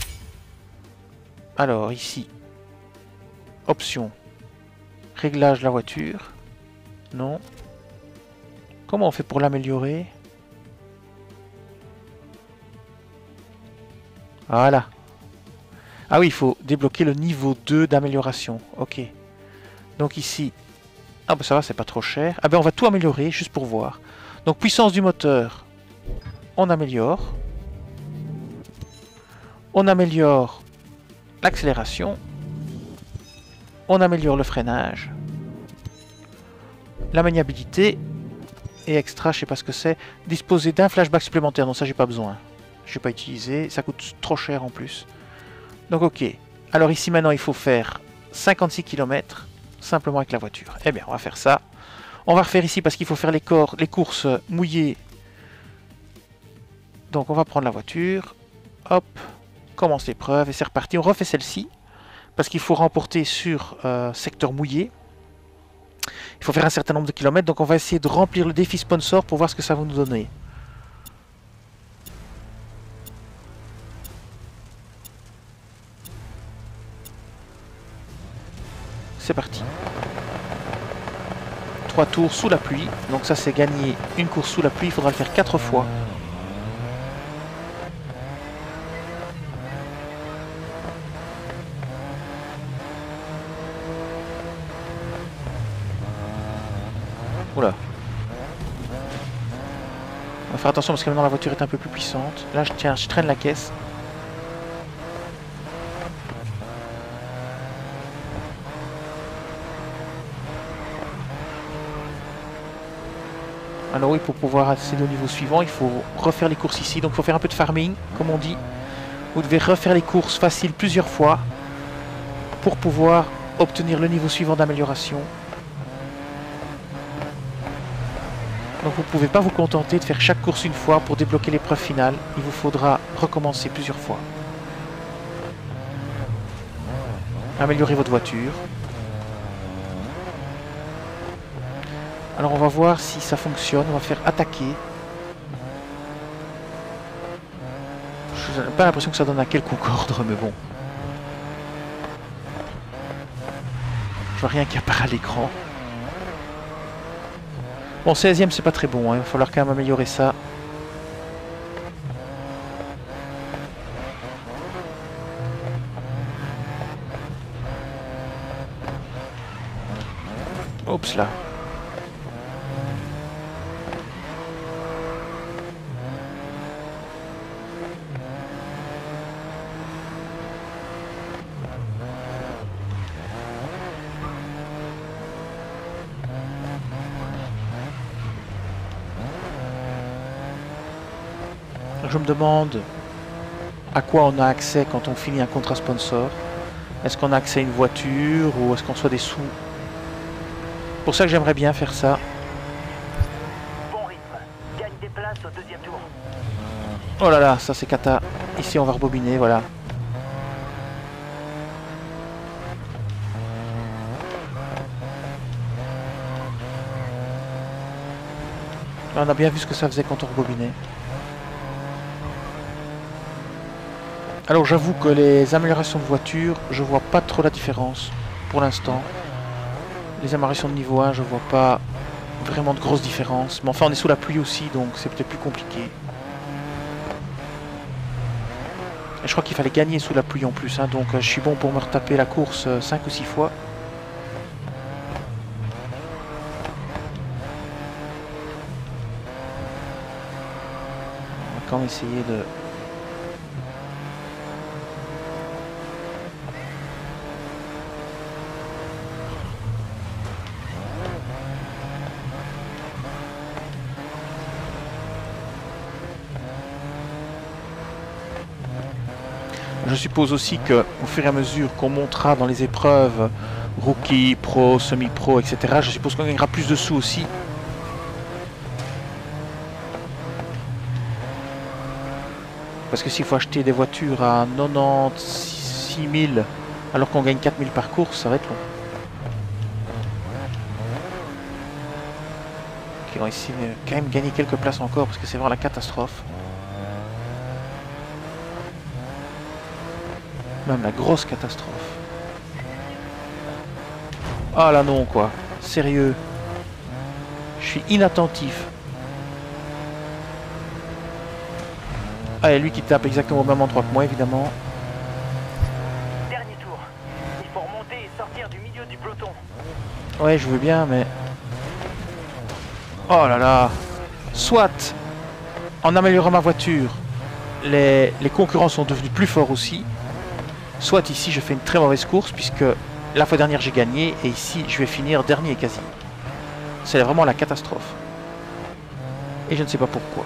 Alors, ici. Option. Réglage de la voiture. Non. Comment on fait pour l'améliorer? Voilà. Ah oui, il faut débloquer le niveau 2 d'amélioration. Ok. Donc ici... Ah bah ça va, c'est pas trop cher. Ah ben on va tout améliorer, juste pour voir. Donc puissance du moteur. On améliore. On améliore l'accélération. On améliore le freinage. La maniabilité. Et extra, je sais pas ce que c'est. Disposer d'un flashback supplémentaire. Non, ça j'ai pas besoin. Je vais pas utiliser. Ça coûte trop cher en plus. Donc ok. Alors ici maintenant il faut faire 56 km. Simplement avec la voiture. Eh bien on va faire ça. On va refaire ici parce qu'il faut faire les courses mouillées. Donc on va prendre la voiture. Hop. Commence l'épreuve et c'est reparti. On refait celle-ci. Parce qu'il faut remporter sur secteur mouillé. Il faut faire un certain nombre de kilomètres. Donc on va essayer de remplir le défi sponsor pour voir ce que ça va nous donner. C'est parti. 3 tours sous la pluie. Donc ça c'est gagner une course sous la pluie. Il faudra le faire 4 fois. Oula. On va faire attention parce que maintenant la voiture est un peu plus puissante. Là je traîne la caisse. Alors oui, pour pouvoir accéder au niveau suivant, il faut refaire les courses ici. Donc il faut faire un peu de farming, comme on dit. Vous devez refaire les courses faciles plusieurs fois pour pouvoir obtenir le niveau suivant d'amélioration. Donc vous ne pouvez pas vous contenter de faire chaque course une fois pour débloquer l'épreuve finale. Il vous faudra recommencer plusieurs fois. Améliorer votre voiture. Alors on va voir si ça fonctionne. On va faire attaquer. Je n'ai pas l'impression que ça donne un quelconque ordre, mais bon. Je vois rien qui apparaît à l'écran. Bon, 16ème, c'est pas très bon, hein. Il va falloir quand même améliorer ça. Oups là. Je me demande à quoi on a accès quand on finit un contrat sponsor. Est-ce qu'on a accès à une voiture ou est-ce qu'on reçoit des sous? Pour ça que j'aimerais bien faire ça. Bon rythme. Gagne des places au deuxième tour. Oh là là, ça c'est cata. Ici on va rebobiner, voilà. Là, on a bien vu ce que ça faisait quand on rebobinait. Alors j'avoue que les améliorations de voiture, je vois pas trop la différence pour l'instant. Les améliorations de niveau 1, je vois pas vraiment de grosses différences. Mais enfin on est sous la pluie aussi, donc c'est peut-être plus compliqué. Et je crois qu'il fallait gagner sous la pluie en plus, hein, donc je suis bon pour me retaper la course 5 ou 6 fois. On va quand même essayer de... Je suppose aussi qu'au fur et à mesure qu'on montera dans les épreuves rookie, pro, semi-pro, etc., je suppose qu'on gagnera plus de sous aussi. Parce que s'il faut acheter des voitures à 96 000 alors qu'on gagne 4 000 par course, ça va être long. Ok, on va essayer de quand même gagner quelques places encore parce que c'est vraiment la catastrophe. Même la grosse catastrophe. Ah là non quoi. Sérieux. Je suis inattentif. Ah et lui qui tape exactement au même endroit que moi évidemment. Dernier tour. Il faut remonter et sortir du milieu du peloton. Ouais je veux bien mais... Oh là là. Soit en améliorant ma voiture, les concurrents sont devenus plus forts aussi. soit ici je fais une très mauvaise course puisque la fois dernière j'ai gagné et ici je vais finir dernier quasi. C'est vraiment la catastrophe. Et je ne sais pas pourquoi.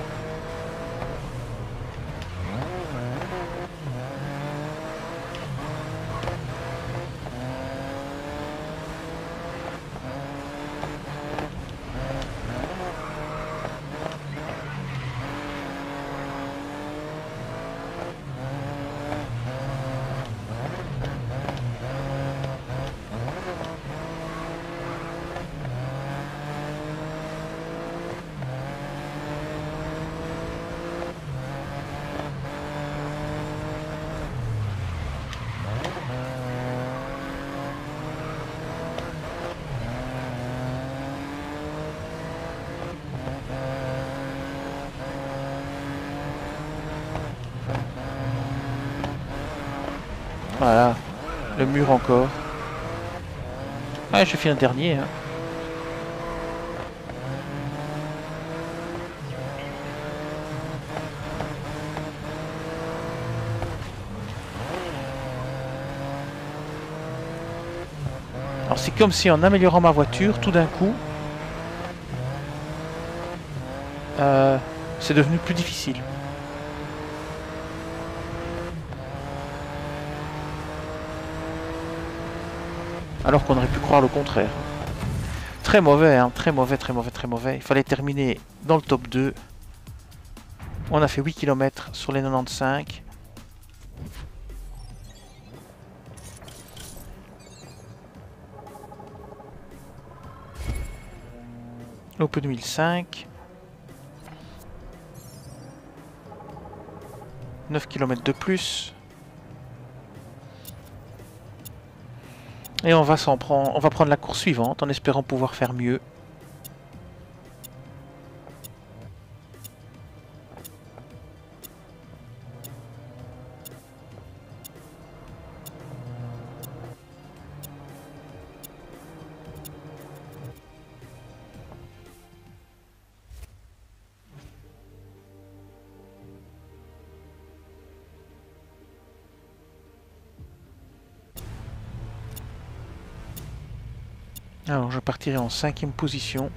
Voilà, le mur encore. Ah, je fais un dernier. Hein. Alors c'est comme si en améliorant ma voiture, tout d'un coup, c'est devenu plus difficile. Alors qu'on aurait pu croire le contraire. Très mauvais, hein, très mauvais, très mauvais, très mauvais. Il fallait terminer dans le top 2. On a fait 8 km sur les 95. L'Open 2005. 9 km de plus. Et on va prendre la course suivante en espérant pouvoir faire mieux. Alors je partirai en 5e position.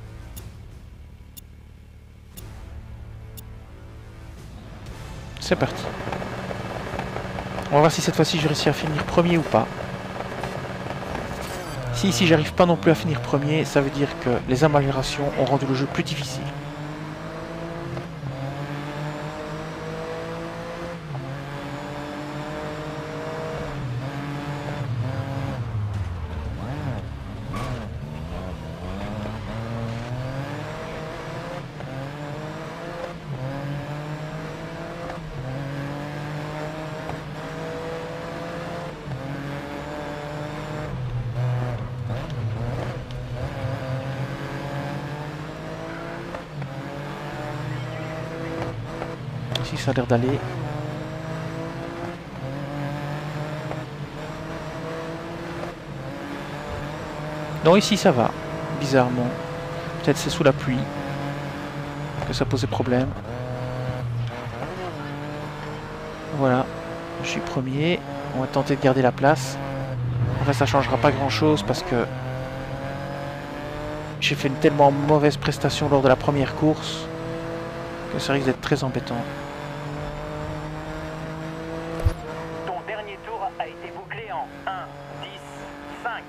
C'est parti. On va voir si cette fois-ci je réussis à finir premier ou pas. Si ici j'arrive pas non plus à finir premier, ça veut dire que les améliorations ont rendu le jeu plus difficile. Ici ça a l'air d'aller. Non, ici ça va, bizarrement. Peut-être c'est sous la pluie que ça posait problème. Voilà, je suis premier. On va tenter de garder la place. Enfin, ça changera pas grand-chose parce que j'ai fait une tellement mauvaise prestation lors de la première course que ça risque d'être très embêtant. Ton dernier tour a été bouclé en 1, 10, 5.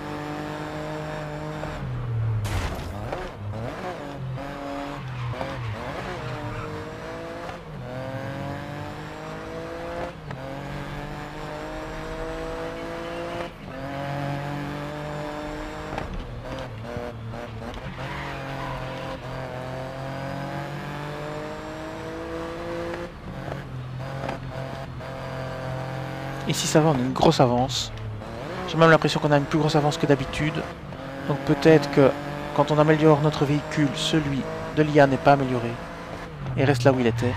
Ici ça va, on a une grosse avance. J'ai même l'impression qu'on a une plus grosse avance que d'habitude. Donc peut-être que quand on améliore notre véhicule, celui de l'IA n'est pas amélioré. Et reste là où il était.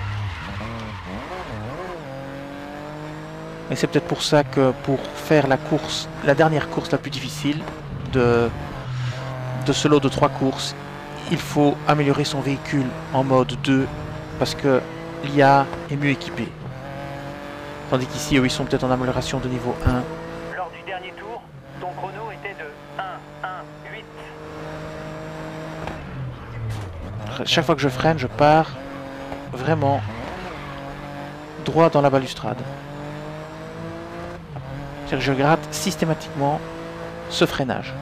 Et c'est peut-être pour ça que pour faire la course, la dernière course la plus difficile de ce lot de 3 courses, il faut améliorer son véhicule en mode 2 parce que l'IA est mieux équipée. Tandis qu'ici, eux, ils sont peut-être en amélioration de niveau 1. Lors du dernier tour, ton chrono était de 1-1-8. Chaque fois que je freine, je pars vraiment droit dans la balustrade. C'est-à-dire que je gratte systématiquement ce freinage.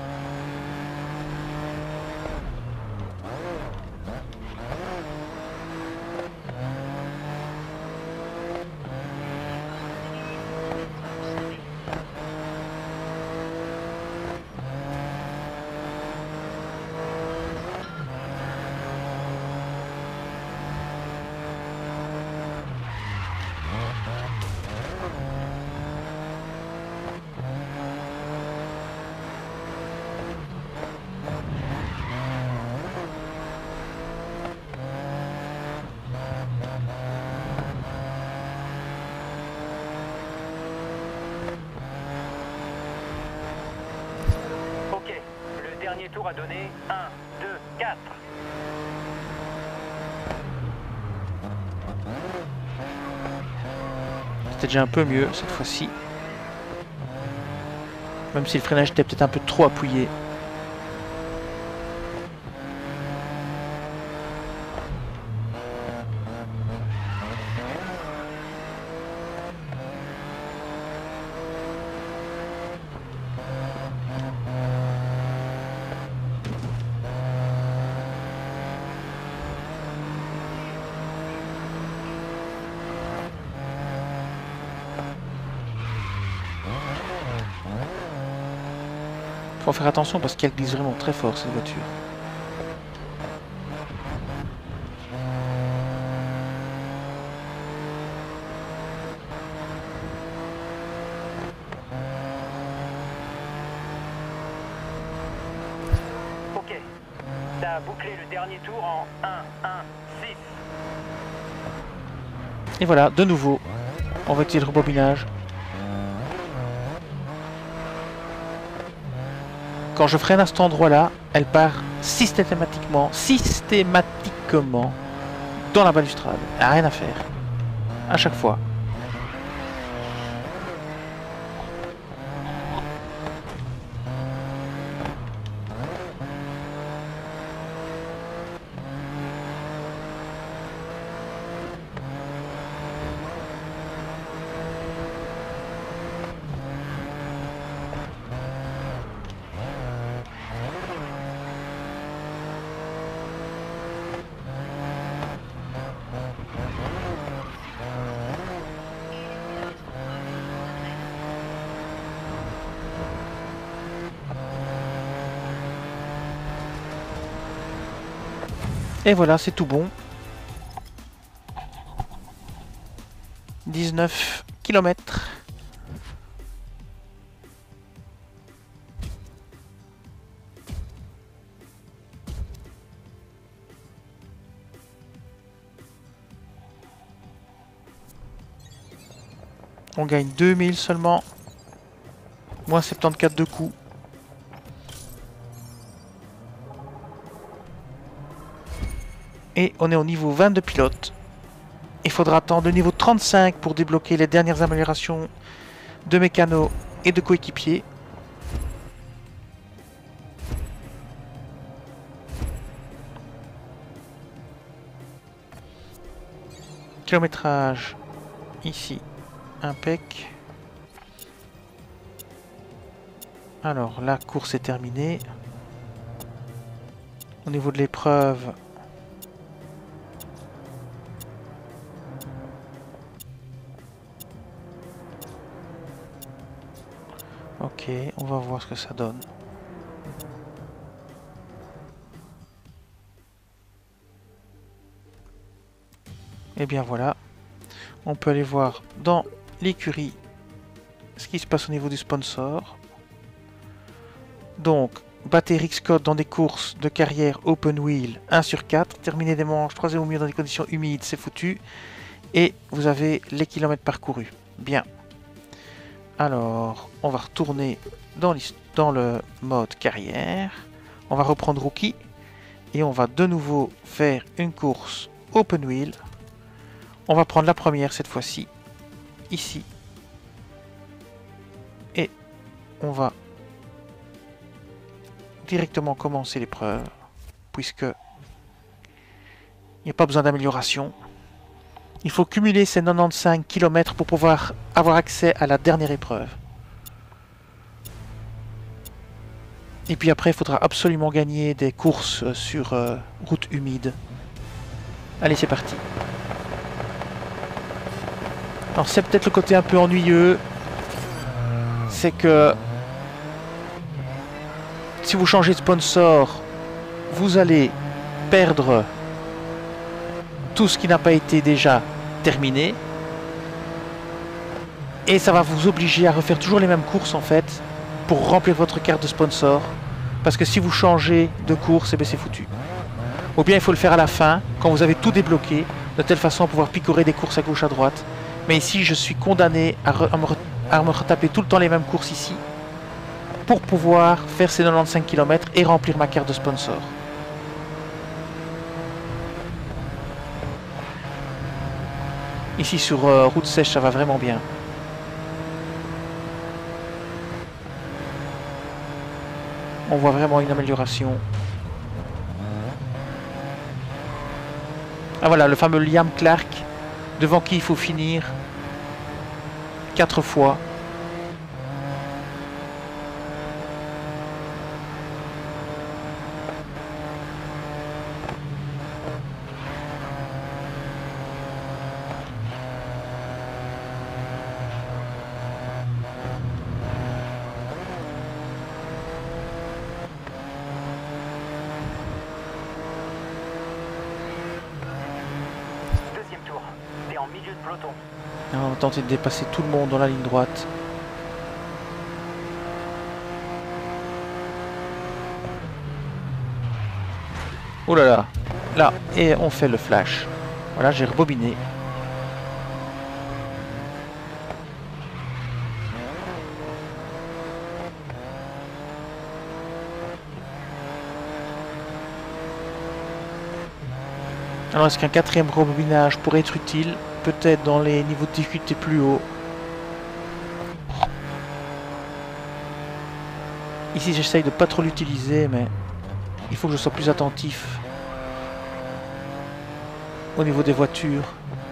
Le dernier tour a donné 1, 2, 4. C'était déjà un peu mieux cette fois-ci. Même si le freinage était peut-être un peu trop appuyé. Faut faire attention parce qu'elle glisse vraiment très fort cette voiture. Ok, t'as bouclé le dernier tour en 1, 1, 6. Et voilà, de nouveau, on va utiliser le rebobinage. Quand je freine à cet endroit-là, elle part systématiquement dans la balustrade. Elle n'a rien à faire. À chaque fois. Et voilà, c'est tout bon. 19 km. On gagne 2000 seulement. Moins 74 de coûts. Et on est au niveau 20 de pilote. Il faudra attendre le niveau 35 pour débloquer les dernières améliorations de mécano et de coéquipiers. Kilométrage ici, impec. Alors la course est terminée. Au niveau de l'épreuve, ok, on va voir ce que ça donne. Et bien voilà, on peut aller voir dans l'écurie ce qui se passe au niveau du sponsor. Donc, battez Rick Scott dans des courses de carrière open wheel 1 sur 4, terminer des manches 3 au mieux dans des conditions humides, c'est foutu. Et vous avez les kilomètres parcourus. Bien. Alors, on va retourner dans le mode carrière. On va reprendre rookie. Et on va de nouveau faire une course open wheel. On va prendre la première cette fois-ci. Ici, on va directement commencer l'épreuve, puisque il n'y a pas besoin d'amélioration. Il faut cumuler ces 95 km pour pouvoir avoir accès à la dernière épreuve. Et puis après, il faudra absolument gagner des courses sur route humide. Allez, c'est parti. Alors c'est peut-être le côté un peu ennuyeux, c'est que si vous changez de sponsor, vous allez perdre tout ce qui n'a pas été déjà terminé. Et ça va vous obliger à refaire toujours les mêmes courses en fait, pour remplir votre carte de sponsor. Parce que si vous changez de course, eh bien c'est foutu. Ou bien il faut le faire à la fin, quand vous avez tout débloqué, de telle façon à pouvoir picorer des courses à gauche à droite. Mais ici, je suis condamné à me retaper tout le temps les mêmes courses ici, pour pouvoir faire ces 95 km et remplir ma carte de sponsor. Ici sur route sèche, ça va vraiment bien. On voit vraiment une amélioration. Ah voilà, le fameux Liam Clark, devant qui il faut finir 4 fois. Deuxième tour. T'es en milieu de peloton. On va tenter de dépasser tout le monde dans la ligne droite. Oh là là, là, et on fait le flash. Voilà, j'ai rebobiné. Alors est-ce qu'un quatrième rebobinage pourrait être utile? Peut-être dans les niveaux de difficulté plus hauts. Ici j'essaye de pas trop l'utiliser, mais il faut que je sois plus attentif au niveau des voitures.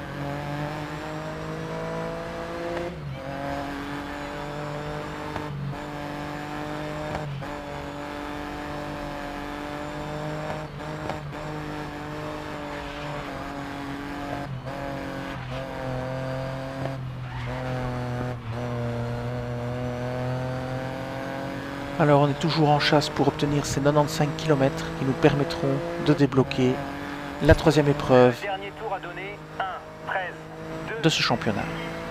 Alors on est toujours en chasse pour obtenir ces 95 km qui nous permettront de débloquer la troisième épreuve Le dernier tour a donné 1, 13, 2. de ce championnat.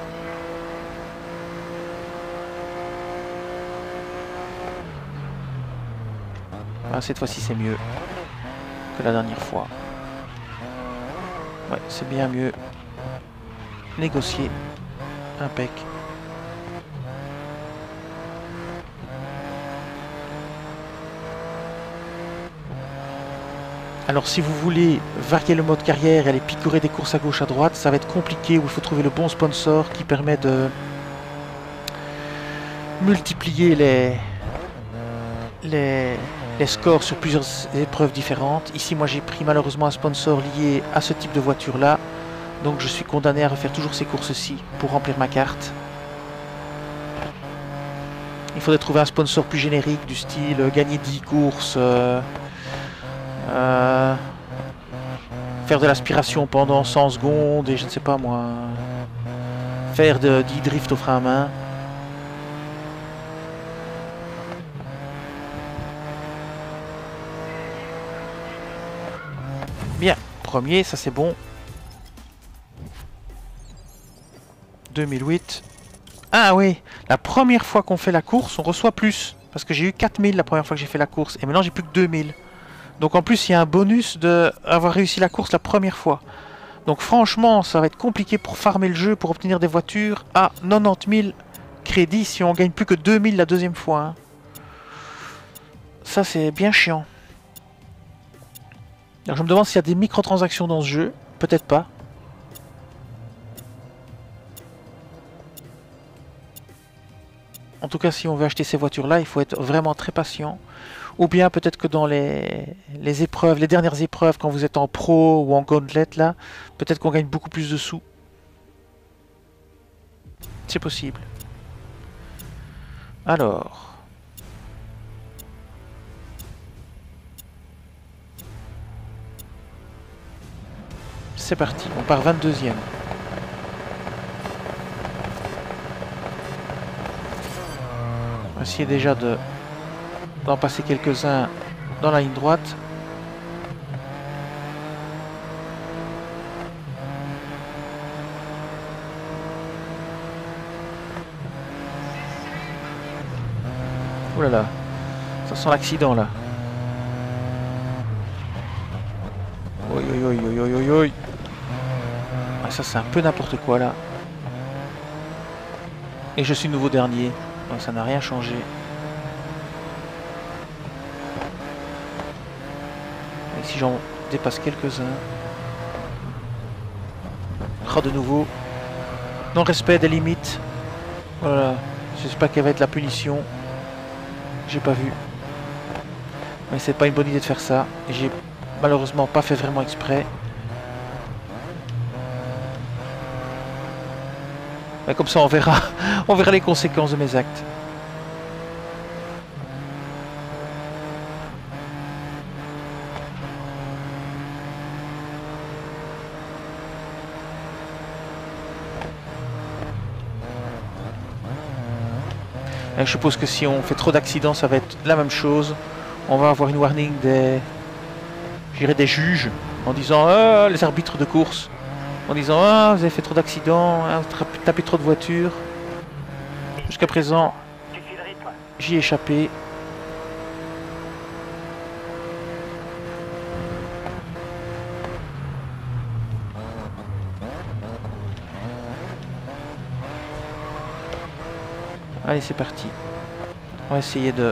Ah, cette fois-ci c'est mieux que la dernière fois. Ouais, c'est bien mieux. Négocier. Impec. Alors si vous voulez varier le mode carrière et aller picorer des courses à gauche à droite, ça va être compliqué, où il faut trouver le bon sponsor qui permet de multiplier les scores sur plusieurs épreuves différentes. Ici moi j'ai pris malheureusement un sponsor lié à ce type de voiture là, donc je suis condamné à refaire toujours ces courses-ci pour remplir ma carte. Il faudrait trouver un sponsor plus générique du style gagner 10 courses, faire de l'aspiration pendant 100 secondes et je ne sais pas moi, faire 10 drifts au frein à main. Bien, premier, ça c'est bon. 2008. Ah oui, la première fois qu'on fait la course, on reçoit plus. Parce que j'ai eu 4000 la première fois que j'ai fait la course. Et maintenant j'ai plus que 2000. Donc en plus il y a un bonus d'avoir réussi la course la première fois. Donc franchement ça va être compliqué pour farmer le jeu, pour obtenir des voitures à 90 000 crédits si on gagne plus que 2000 la deuxième fois. Hein. Ça c'est bien chiant. Alors je me demande s'il y a des microtransactions dans ce jeu. Peut-être pas. En tout cas, si on veut acheter ces voitures-là, il faut être vraiment très patient. Ou bien peut-être que dans les épreuves, les dernières épreuves, quand vous êtes en pro ou en gauntlet, là, peut-être qu'on gagne beaucoup plus de sous. C'est possible. Alors. C'est parti, on part 22e. On va essayer déjà d'en passer quelques-uns dans la ligne droite. Oh là là, ça sent l'accident là. Oi oi oi oi oi oi. Ah, ça c'est un peu n'importe quoi là. Et je suis nouveau dernier, donc ça n'a rien changé. Et si j'en dépasse quelques-uns. Oh, de nouveau. Non-respect des limites. Voilà. J'espère qu'elle va être la punition. J'ai pas vu. Mais c'est pas une bonne idée de faire ça. Et j'ai malheureusement pas fait vraiment exprès. Mais comme ça on verra. On verra les conséquences de mes actes. Et je suppose que si on fait trop d'accidents, ça va être la même chose. On va avoir une warning je dirais des juges en disant les arbitres de course, en disant vous avez fait trop d'accidents, vous tapez trop de voitures. Jusqu'à présent, j'y ai échappé. Allez, c'est parti. On va essayer de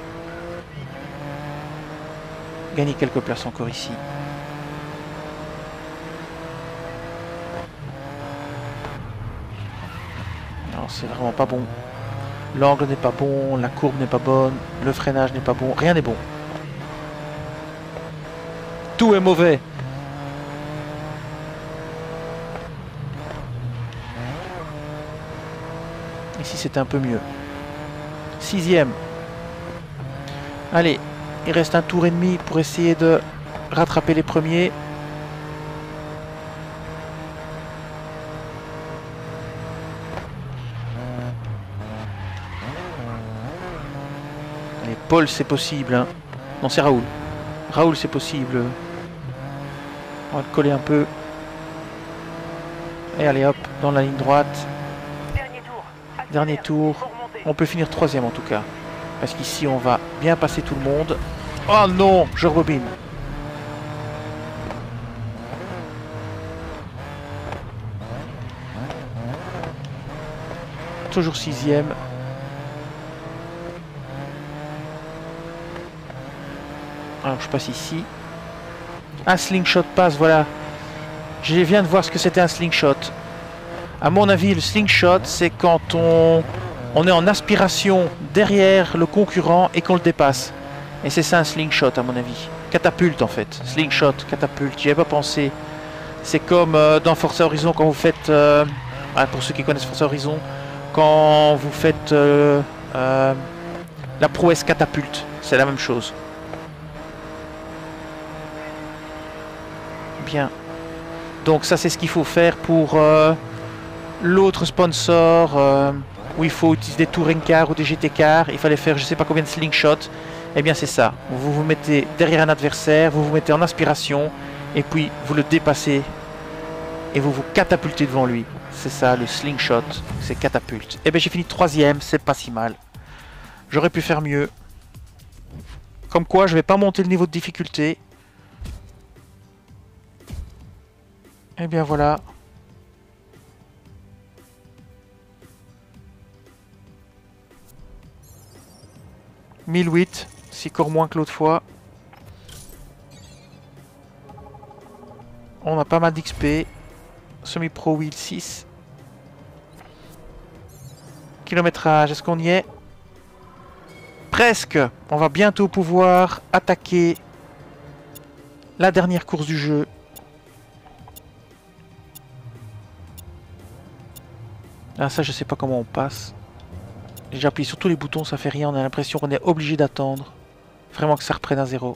gagner quelques places encore ici. Non, c'est vraiment pas bon. L'angle n'est pas bon, la courbe n'est pas bonne, le freinage n'est pas bon, rien n'est bon. Tout est mauvais. Ici c'est un peu mieux. 6e. Allez, il reste un tour et demi pour essayer de rattraper les premiers. Allez, Paul c'est possible. Hein. Non, c'est Raoul. Raoul c'est possible. On va le coller un peu. Et allez hop, dans la ligne droite. Dernier tour. On peut finir 3e en tout cas. Parce qu'ici on va bien passer tout le monde. Oh non, je rebine. Toujours 6e. Alors je passe ici. Un slingshot passe, voilà. Je viens de voir ce que c'était un slingshot. À mon avis, le slingshot, c'est quand on est en aspiration derrière le concurrent et qu'on le dépasse. Et c'est ça un slingshot à mon avis. Catapulte en fait. Slingshot, catapulte, j'y avais pas pensé. C'est comme dans Forza Horizon quand vous faites... pour ceux qui connaissent Forza Horizon, quand vous faites la prouesse catapulte. C'est la même chose. Bien. Donc ça c'est ce qu'il faut faire pour l'autre sponsor où il faut utiliser des touring cars ou des GT cars. Il fallait faire je sais pas combien de slingshots. Eh bien c'est ça. Vous vous mettez derrière un adversaire, vous vous mettez en aspiration et puis vous le dépassez et vous vous catapultez devant lui. C'est ça le slingshot, c'est catapulte. Eh bien j'ai fini 3e, c'est pas si mal. J'aurais pu faire mieux. Comme quoi je vais pas monter le niveau de difficulté. Et bien voilà. « 1008, 6 corps moins que l'autre fois. On a pas mal d'XP. Semi-Pro Wheel 6. Kilométrage, est-ce qu'on y est? Presque. On va bientôt pouvoir attaquer la dernière course du jeu. Ah ça je sais pas comment on passe. J'ai appuyé sur tous les boutons, ça fait rien, on a l'impression qu'on est obligé d'attendre. Vraiment que ça reprenne à zéro.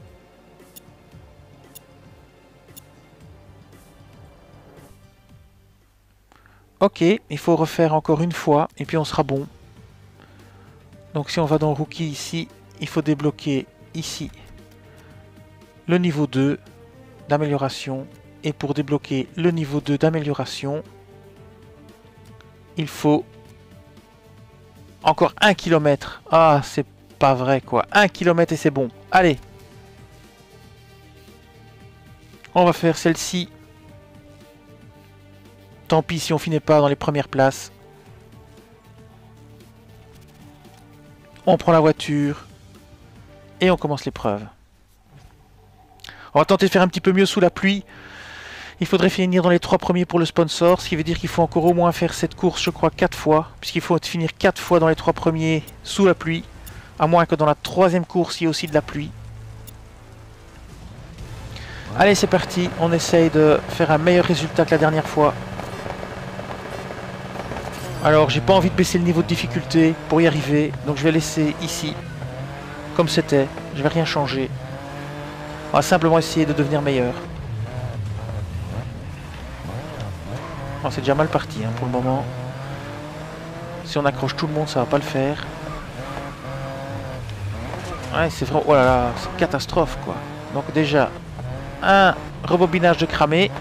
Ok, il faut refaire encore une fois et puis on sera bon. Donc si on va dans Rookie ici, il faut débloquer ici le niveau 2 d'amélioration. Et pour débloquer le niveau 2 d'amélioration, il faut encore 1 km. Ah, c'est pas vrai quoi. 1 km et c'est bon. Allez. On va faire celle-ci. Tant pis si on finit pas dans les premières places. On prend la voiture. Et on commence l'épreuve. On va tenter de faire un petit peu mieux sous la pluie. Il faudrait finir dans les 3 premiers pour le sponsor. Ce qui veut dire qu'il faut encore au moins faire cette course, je crois, 4 fois. Puisqu'il faut finir 4 fois dans les 3 premiers sous la pluie. À moins que dans la 3e course, il y ait aussi de la pluie. Allez, c'est parti. On essaye de faire un meilleur résultat que la dernière fois. Alors, j'ai pas envie de baisser le niveau de difficulté pour y arriver. Donc, je vais laisser ici, comme c'était. Je vais rien changer. On va simplement essayer de devenir meilleur. Oh, c'est déjà mal parti hein, pour le moment. Si on accroche tout le monde, ça va pas le faire. Ouais, c'est vraiment... Oh là là, c'est une catastrophe, quoi. Donc déjà, un rebobinage de cramé.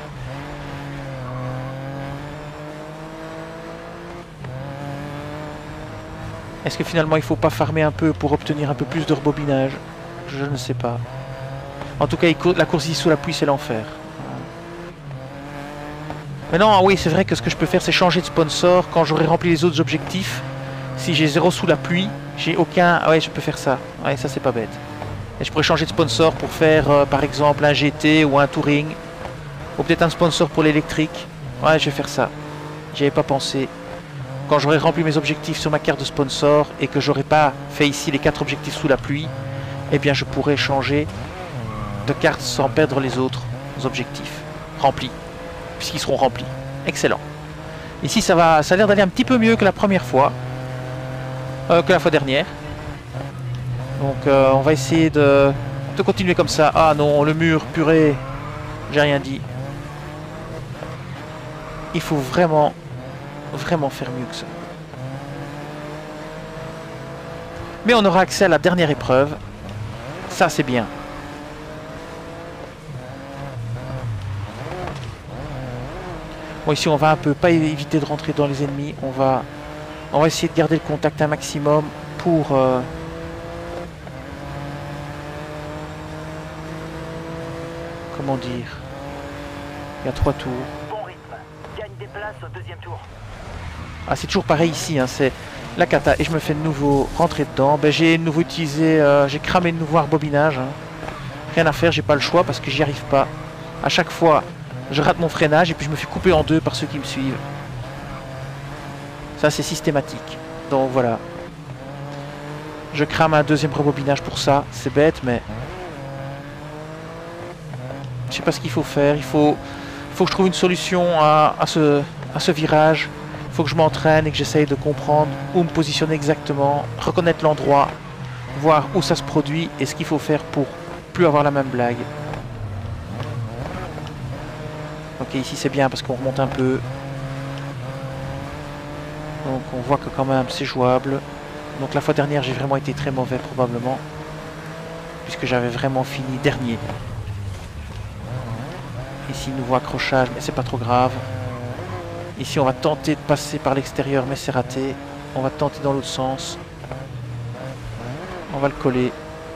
Est-ce que finalement il faut pas farmer un peu pour obtenir un peu plus de rebobinage? Je ne sais pas. En tout cas, la course ici sous la pluie, c'est l'enfer. Mais non, oui, c'est vrai que ce que je peux faire, c'est changer de sponsor quand j'aurai rempli les autres objectifs. Si j'ai 0 sous la pluie, j'ai aucun... Ah ouais, je peux faire ça. Ouais, ça, c'est pas bête. Et je pourrais changer de sponsor pour faire, par exemple, un GT ou un Touring. Ou peut-être un sponsor pour l'électrique. Ouais, je vais faire ça. J'y avais pas pensé. Quand j'aurai rempli mes objectifs sur ma carte de sponsor et que j'aurai pas fait ici les 4 objectifs sous la pluie, eh bien, je pourrai changer de carte sans perdre les autres objectifs remplis. Puisqu'ils seront remplis. Excellent. Ici, ça a l'air d'aller un petit peu mieux que la première fois. Que la fois dernière. Donc, on va essayer de continuer comme ça. Ah non, le mur, purée. J'ai rien dit. Il faut vraiment faire mieux que ça. Mais on aura accès à la dernière épreuve. Ça, c'est bien. Bon, ici on va un peu pas éviter de rentrer dans les ennemis. On va essayer de garder le contact un maximum pour comment dire, il y a 3 tours. Bon rythme. Gagne des places au 2e tour. Ah, c'est toujours pareil ici hein, c'est la cata et je me fais de nouveau rentrer dedans. Ben, j'ai de nouveau utilisé, j'ai cramé de nouveau un rebobinage hein. Rien à faire, j'ai pas le choix parce que j'y arrive pas. À chaque fois je rate mon freinage et puis je me fais couper en deux par ceux qui me suivent. Ça c'est systématique. Donc voilà. Je crame un 2e rebobinage pour ça. C'est bête mais... Je sais pas ce qu'il faut faire. Il faut que je trouve une solution à ce virage. Il faut que je m'entraîne et que j'essaye de comprendre où me positionner exactement. Reconnaître l'endroit. Voir où ça se produit et ce qu'il faut faire pour plus avoir la même blague. Ok, ici c'est bien parce qu'on remonte un peu. Donc on voit que quand même c'est jouable. Donc la fois dernière j'ai vraiment été très mauvais probablement. Puisque j'avais vraiment fini dernier. Ici nouveau accrochage mais c'est pas trop grave. Ici on va tenter de passer par l'extérieur mais c'est raté. On va tenter dans l'autre sens. On va le coller.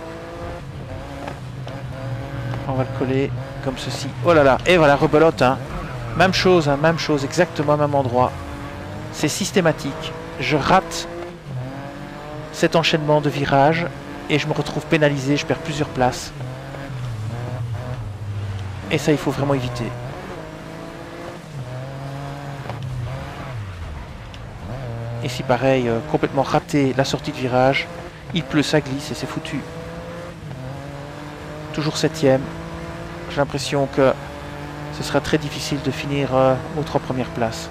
On va le coller comme ceci. Oh là là, et voilà, rebelote hein. Même chose, exactement même endroit. C'est systématique. Je rate cet enchaînement de virages et je me retrouve pénalisé, je perds plusieurs places. Et ça, il faut vraiment éviter. Ici pareil, complètement raté la sortie de virage. Il pleut, ça glisse et c'est foutu. Toujours 7ème. J'ai l'impression que ce sera très difficile de finir aux 3 premières places.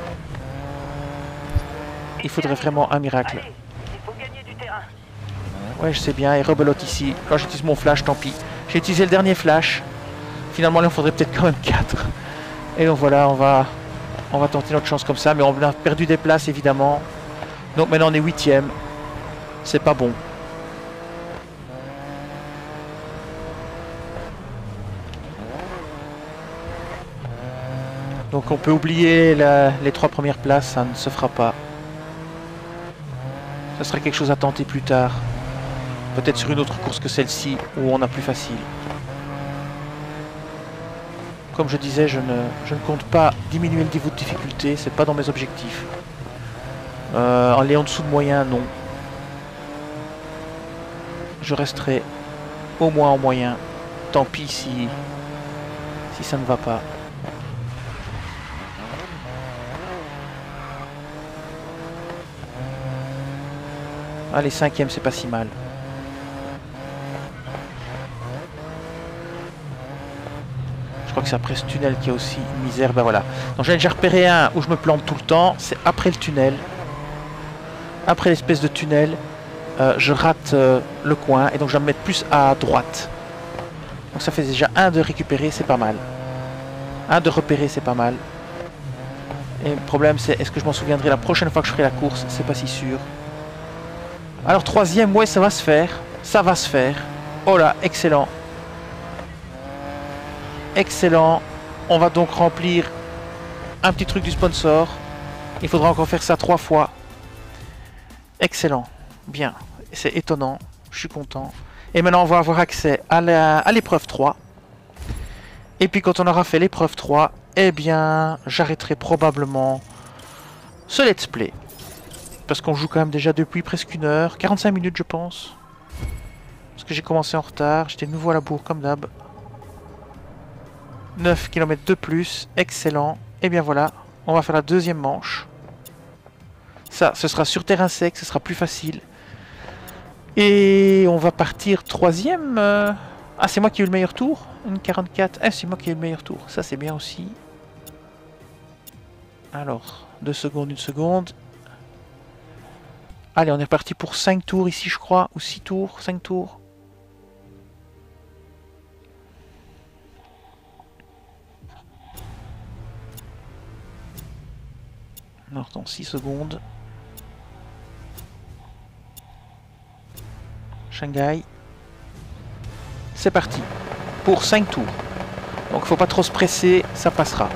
Il faudrait vraiment un miracle. Allez, il faut gagner du terrain. Ouais, je sais bien, et rebelote ici. Quand j'utilise mon flash, tant pis. J'ai utilisé le dernier flash. Finalement, il en faudrait peut-être quand même 4. Et donc voilà, on va tenter notre chance comme ça. Mais on a perdu des places, évidemment. Donc maintenant, on est 8ème. C'est pas bon. Donc on peut oublier les 3 premières places, ça ne se fera pas. Ça serait quelque chose à tenter plus tard. Peut-être sur une autre course que celle-ci, où on a plus facile. Comme je disais, je ne compte pas diminuer le niveau de difficulté, c'est pas dans mes objectifs. Aller en dessous de moyen, non. Je resterai au moins en moyen. Tant pis si ça ne va pas. Allez, 5ème, c'est pas si mal. Je crois que c'est après ce tunnel qui a aussi une misère. Ben voilà. Donc j'en ai déjà repéré un où je me plante tout le temps. C'est après le tunnel. Après l'espèce de tunnel, je rate le coin. Et donc je vais me mettre plus à droite. Donc ça fait déjà un de récupérer, c'est pas mal. Un de repérer, c'est pas mal. Et le problème, c'est est-ce que je m'en souviendrai la prochaine fois que je ferai la course? C'est pas si sûr. Alors 3ème, ouais, ça va se faire. Ça va se faire. Oh là, excellent. Excellent. On va donc remplir un petit truc du sponsor. Il faudra encore faire ça 3 fois. Excellent. Bien. C'est étonnant. Je suis content. Et maintenant, on va avoir accès à l'épreuve 3. Et puis quand on aura fait l'épreuve 3, eh bien, j'arrêterai probablement ce let's play. Parce qu'on joue quand même déjà depuis presque 1 heure. 45 minutes, je pense. Parce que j'ai commencé en retard. J'étais nouveau à la bourre, comme d'hab. 9 km de plus. Excellent. Et bien voilà. On va faire la 2e manche. Ça, ce sera sur terrain sec. Ce sera plus facile. Et on va partir 3ème. Ah, c'est moi qui ai eu le meilleur tour. Une 44. Ah, c'est moi qui ai eu le meilleur tour. Ça, c'est bien aussi. Alors, 2 secondes, 1 seconde. Allez, on est reparti pour 5 tours ici, je crois. Ou 6 tours, 5 tours. Non, attends, 6 secondes. Shanghai. C'est parti. Pour 5 tours. Donc, il faut pas trop se presser, ça passera.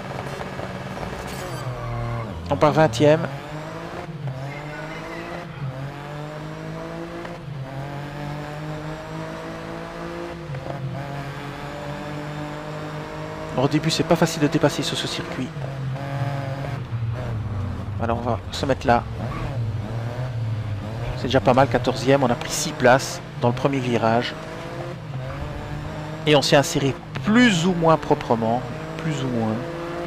On part 20ème. Alors, au début, c'est pas facile de dépasser sur ce circuit. Alors, on va se mettre là. C'est déjà pas mal, 14ème. On a pris 6 places dans le premier virage. Et on s'est inséré plus ou moins proprement. Plus ou moins.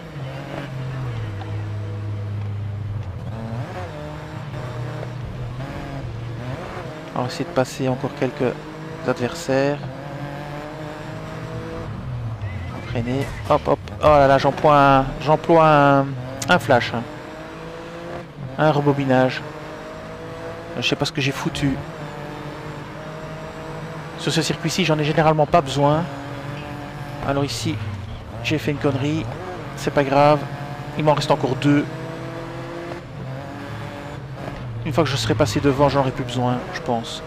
On va essayer de passer encore quelques adversaires. Freiner. Hop, hop. Oh là là, j'emploie un flash. Hein. Un rebobinage. Je sais pas ce que j'ai foutu. Sur ce circuit-ci, j'en ai généralement pas besoin. Alors ici, j'ai fait une connerie. C'est pas grave. Il m'en reste encore 2. Une fois que je serai passé devant, j'en aurai plus besoin, je pense.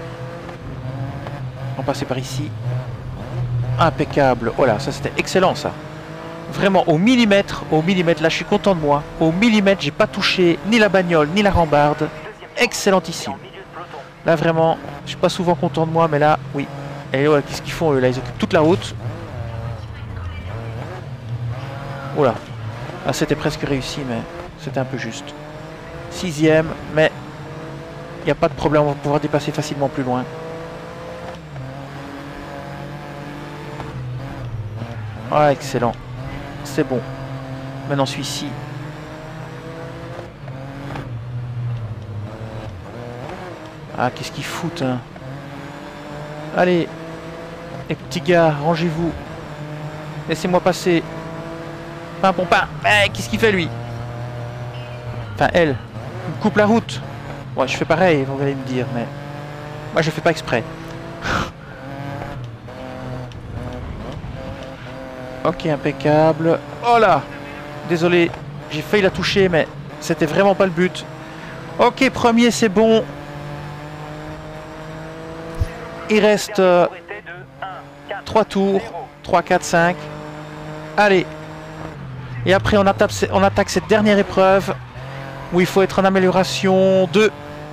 On va passer par ici. Impeccable. Oh là, ça c'était excellent ça. Vraiment au millimètre, là je suis content de moi. Au millimètre, j'ai pas touché ni la bagnole, ni la rambarde. Excellentissime. Là vraiment, je suis pas souvent content de moi, mais là, oui. Et ouais, qu'est-ce qu'ils font eux là? Ils occupent toute la route. Oh là. Ah, c'était presque réussi, mais c'était un peu juste. 6ème, mais il n'y a pas de problème, on va pouvoir dépasser facilement plus loin. Ah, excellent. C'est bon. Maintenant celui-ci. Ah, qu'est-ce qu'ils foutent, hein. Allez, les petits gars, rangez-vous. Laissez-moi passer. Pas un pompin. Eh, qu'est-ce qu'il fait, lui? Enfin, elle. Il me coupe la route. Ouais, je fais pareil, vous allez me dire, mais... Moi, je fais pas exprès. Ok, impeccable. Oh là! Désolé, j'ai failli la toucher, mais c'était vraiment pas le but. Ok, premier, c'est bon. Il reste 3 tours. 3, 4, 5. Allez. Et après, on attaque cette dernière épreuve où il faut être en amélioration 2.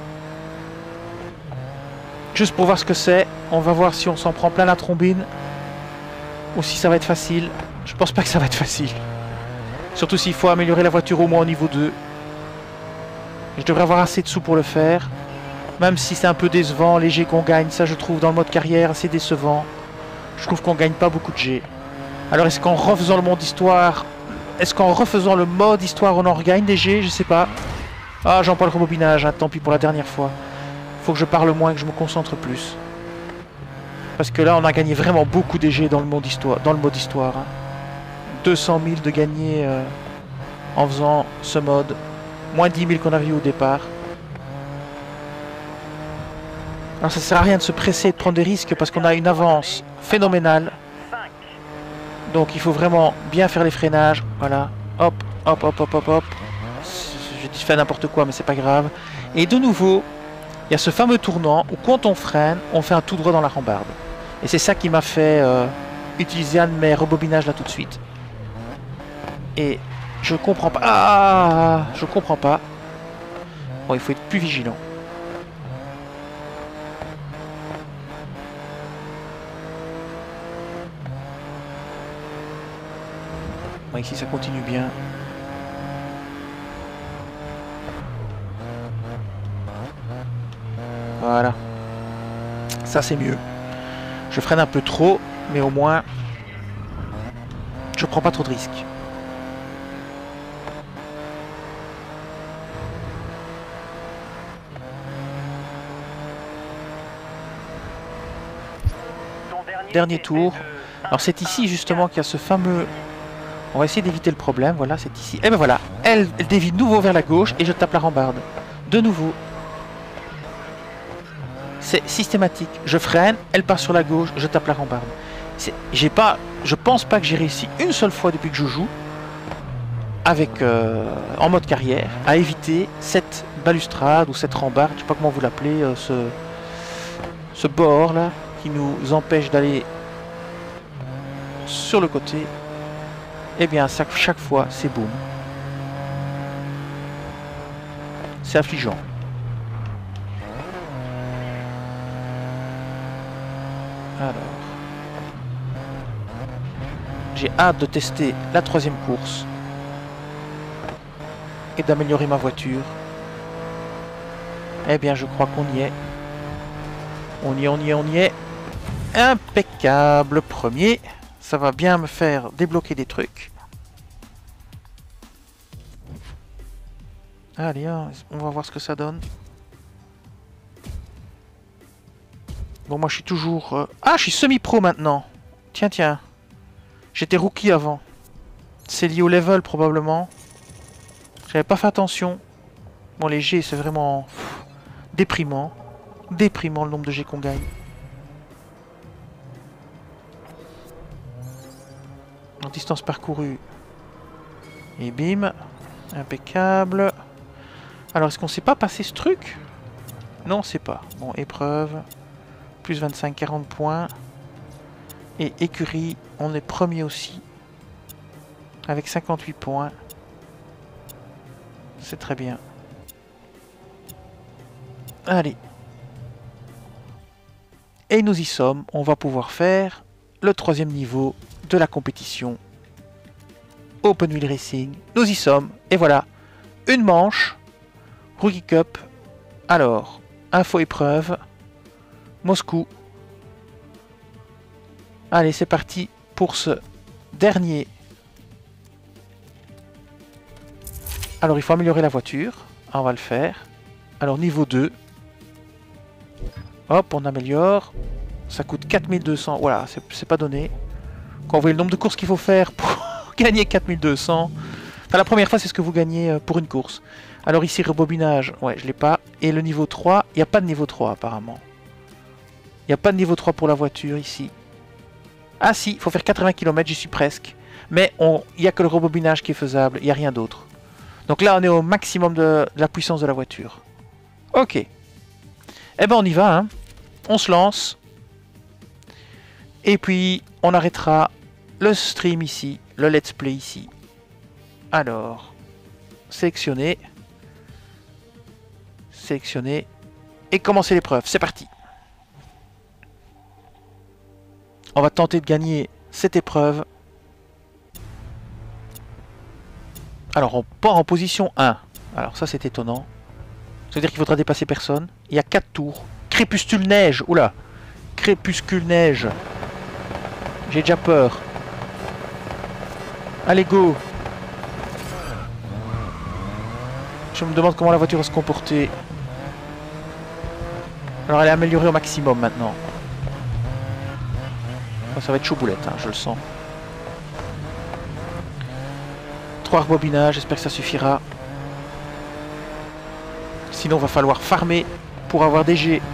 Juste pour voir ce que c'est. On va voir si on s'en prend plein la trombine. Ou si ça va être facile. Je pense pas que ça va être facile. Surtout s'il faut améliorer la voiture au moins au niveau 2. Je devrais avoir assez de sous pour le faire. Même si c'est un peu décevant, les G qu'on gagne, ça je trouve dans le mode carrière assez décevant. Je trouve qu'on gagne pas beaucoup de G. Alors est-ce qu'en refaisant le mode histoire... Est-ce qu'en refaisant le mode histoire on en regagne des G? Je sais pas. Ah, j'en parle rebobinage, hein, tant pis pour la dernière fois. Faut que je parle moins, que je me concentre plus. Parce que là on a gagné vraiment beaucoup des G dans le mode histoire. Hein. 200 000 de gagner en faisant ce mode. Moins 10 000 qu'on avait eu au départ. Alors ça sert à rien de se presser et de prendre des risques parce qu'on a une avance phénoménale. Donc il faut vraiment bien faire les freinages. Voilà. Hop, hop, hop, hop, hop, hop. J'ai fait n'importe quoi mais c'est pas grave. Et de nouveau, il y a ce fameux tournant où quand on freine, on fait un tout droit dans la rambarde. Et c'est ça qui m'a fait utiliser un de mes rebobinages là tout de suite. Et je comprends pas. Ah, je comprends pas. Bon, il faut être plus vigilant. Bon, ici ça continue bien. Voilà. Ça c'est mieux. Je freine un peu trop, mais au moins je prends pas trop de risques. Dernier tour. Alors c'est ici justement qu'il y a ce fameux... On va essayer d'éviter le problème. Voilà, c'est ici. Et ben voilà, elle dévie de nouveau vers la gauche et je tape la rambarde. De nouveau. C'est systématique. Je freine, elle part sur la gauche, je tape la rambarde. Je pense pas que j'ai réussi une seule fois depuis que je joue avec en mode carrière à éviter cette balustrade ou cette rambarde, je sais pas comment vous l'appelez, ce bord là qui nous empêche d'aller sur le côté. Et bien chaque fois c'est boum. C'est affligeant. Alors, j'ai hâte de tester la 3e course et d'améliorer ma voiture. Eh bien, je crois qu'on y est. On y est. Impeccable, premier. Ça va bien me faire débloquer des trucs. Allez, on va voir ce que ça donne. Bon, moi je suis toujours... Ah, je suis semi-pro maintenant. Tiens. J'étais rookie avant. C'est lié au level probablement. J'avais pas fait attention. Bon, les G, c'est vraiment... déprimant. Déprimant le nombre de G qu'on gagne. En distance parcourue. Et bim. Impeccable. Alors, est-ce qu'on sait pas passer ce truc? Non, on sait pas. Bon, épreuve. Plus 25, 40 points. Et écurie, on est premier aussi. Avec 58 points. C'est très bien. Allez. Et nous y sommes. On va pouvoir faire le 3e niveau de la compétition. Open Wheel Racing. Nous y sommes. Et voilà. Une manche. Rookie Cup. Alors, info épreuve. Moscou. Allez, c'est parti pour ce dernier. Alors, il faut améliorer la voiture. On va le faire. Alors, niveau 2. Hop, on améliore. Ça coûte 4200. Voilà, c'est pas donné. Quand vous voyez le nombre de courses qu'il faut faire pour gagner 4200. Enfin, la première fois, c'est ce que vous gagnez pour une course. Alors ici, rebobinage. Ouais, je l'ai pas. Et le niveau 3, il n'y a pas de niveau 3 apparemment. Il n'y a pas de niveau 3 pour la voiture ici. Ah si, il faut faire 80 km, j'y suis presque. Mais il n'y a que le rebobinage qui est faisable, il n'y a rien d'autre. Donc là, on est au maximum de la puissance de la voiture. Ok. Eh ben, on y va, hein. On se lance. Et puis, on arrêtera le stream ici, le let's play ici. Alors, sélectionner. Sélectionner. Et commencer l'épreuve. C'est parti. On va tenter de gagner cette épreuve. Alors, on part en position 1. Alors, ça, c'est étonnant. Ça veut dire qu'il faudra dépasser personne. Il y a 4 tours. Crépuscule neige. Oula. Crépuscule neige. J'ai déjà peur. Allez, go. Je me demande comment la voiture va se comporter. Alors, elle est améliorée au maximum maintenant. Ça va être chaud boulette, hein, je le sens. 3 rebobinages, j'espère que ça suffira. Sinon, va falloir farmer pour avoir des G.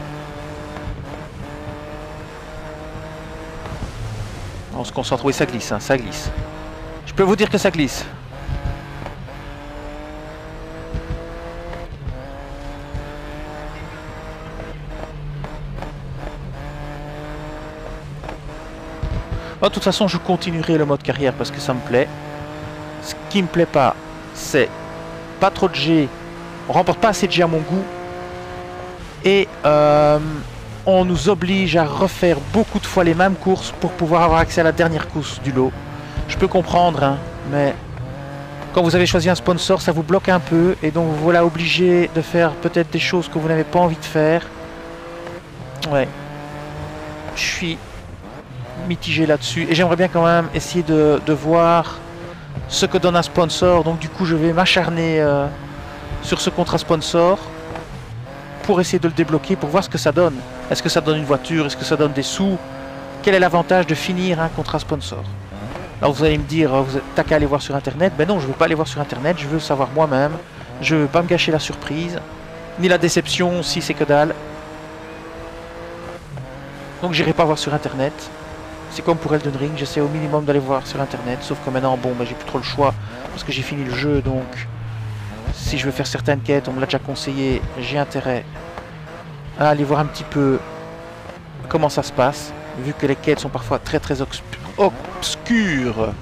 On se concentre. Oui, ça glisse, hein, ça glisse. Je peux vous dire que ça glisse. Oh, de toute façon, je continuerai le mode carrière parce que ça me plaît. Ce qui me plaît pas, c'est pas trop de G. On remporte pas assez de G à mon goût. Et on nous oblige à refaire beaucoup de fois les mêmes courses pour pouvoir avoir accès à la dernière course du lot. Je peux comprendre, hein, mais quand vous avez choisi un sponsor, ça vous bloque un peu. Et donc vous voilà obligé de faire peut-être des choses que vous n'avez pas envie de faire. Ouais. Je suis mitigé là-dessus. Et j'aimerais bien quand même essayer de voir ce que donne un sponsor. Donc du coup, je vais m'acharner sur ce contrat sponsor pour essayer de le débloquer, pour voir ce que ça donne. Est-ce que ça donne une voiture? Est-ce que ça donne des sous? Quel est l'avantage de finir un contrat sponsor? Alors vous allez me dire, t'as qu'à aller voir sur internet. Ben non, je veux pas aller voir sur internet, je veux savoir moi-même. Je veux pas me gâcher la surprise, ni la déception si c'est que dalle. Donc j'irai pas voir sur internet. C'est comme pour Elden Ring, j'essaie au minimum d'aller voir sur internet. Sauf que maintenant, bon, ben, j'ai plus trop le choix parce que j'ai fini le jeu. Donc si je veux faire certaines quêtes, on me l'a déjà conseillé, j'ai intérêt à aller voir un petit peu comment ça se passe, vu que les quêtes sont parfois très obscures.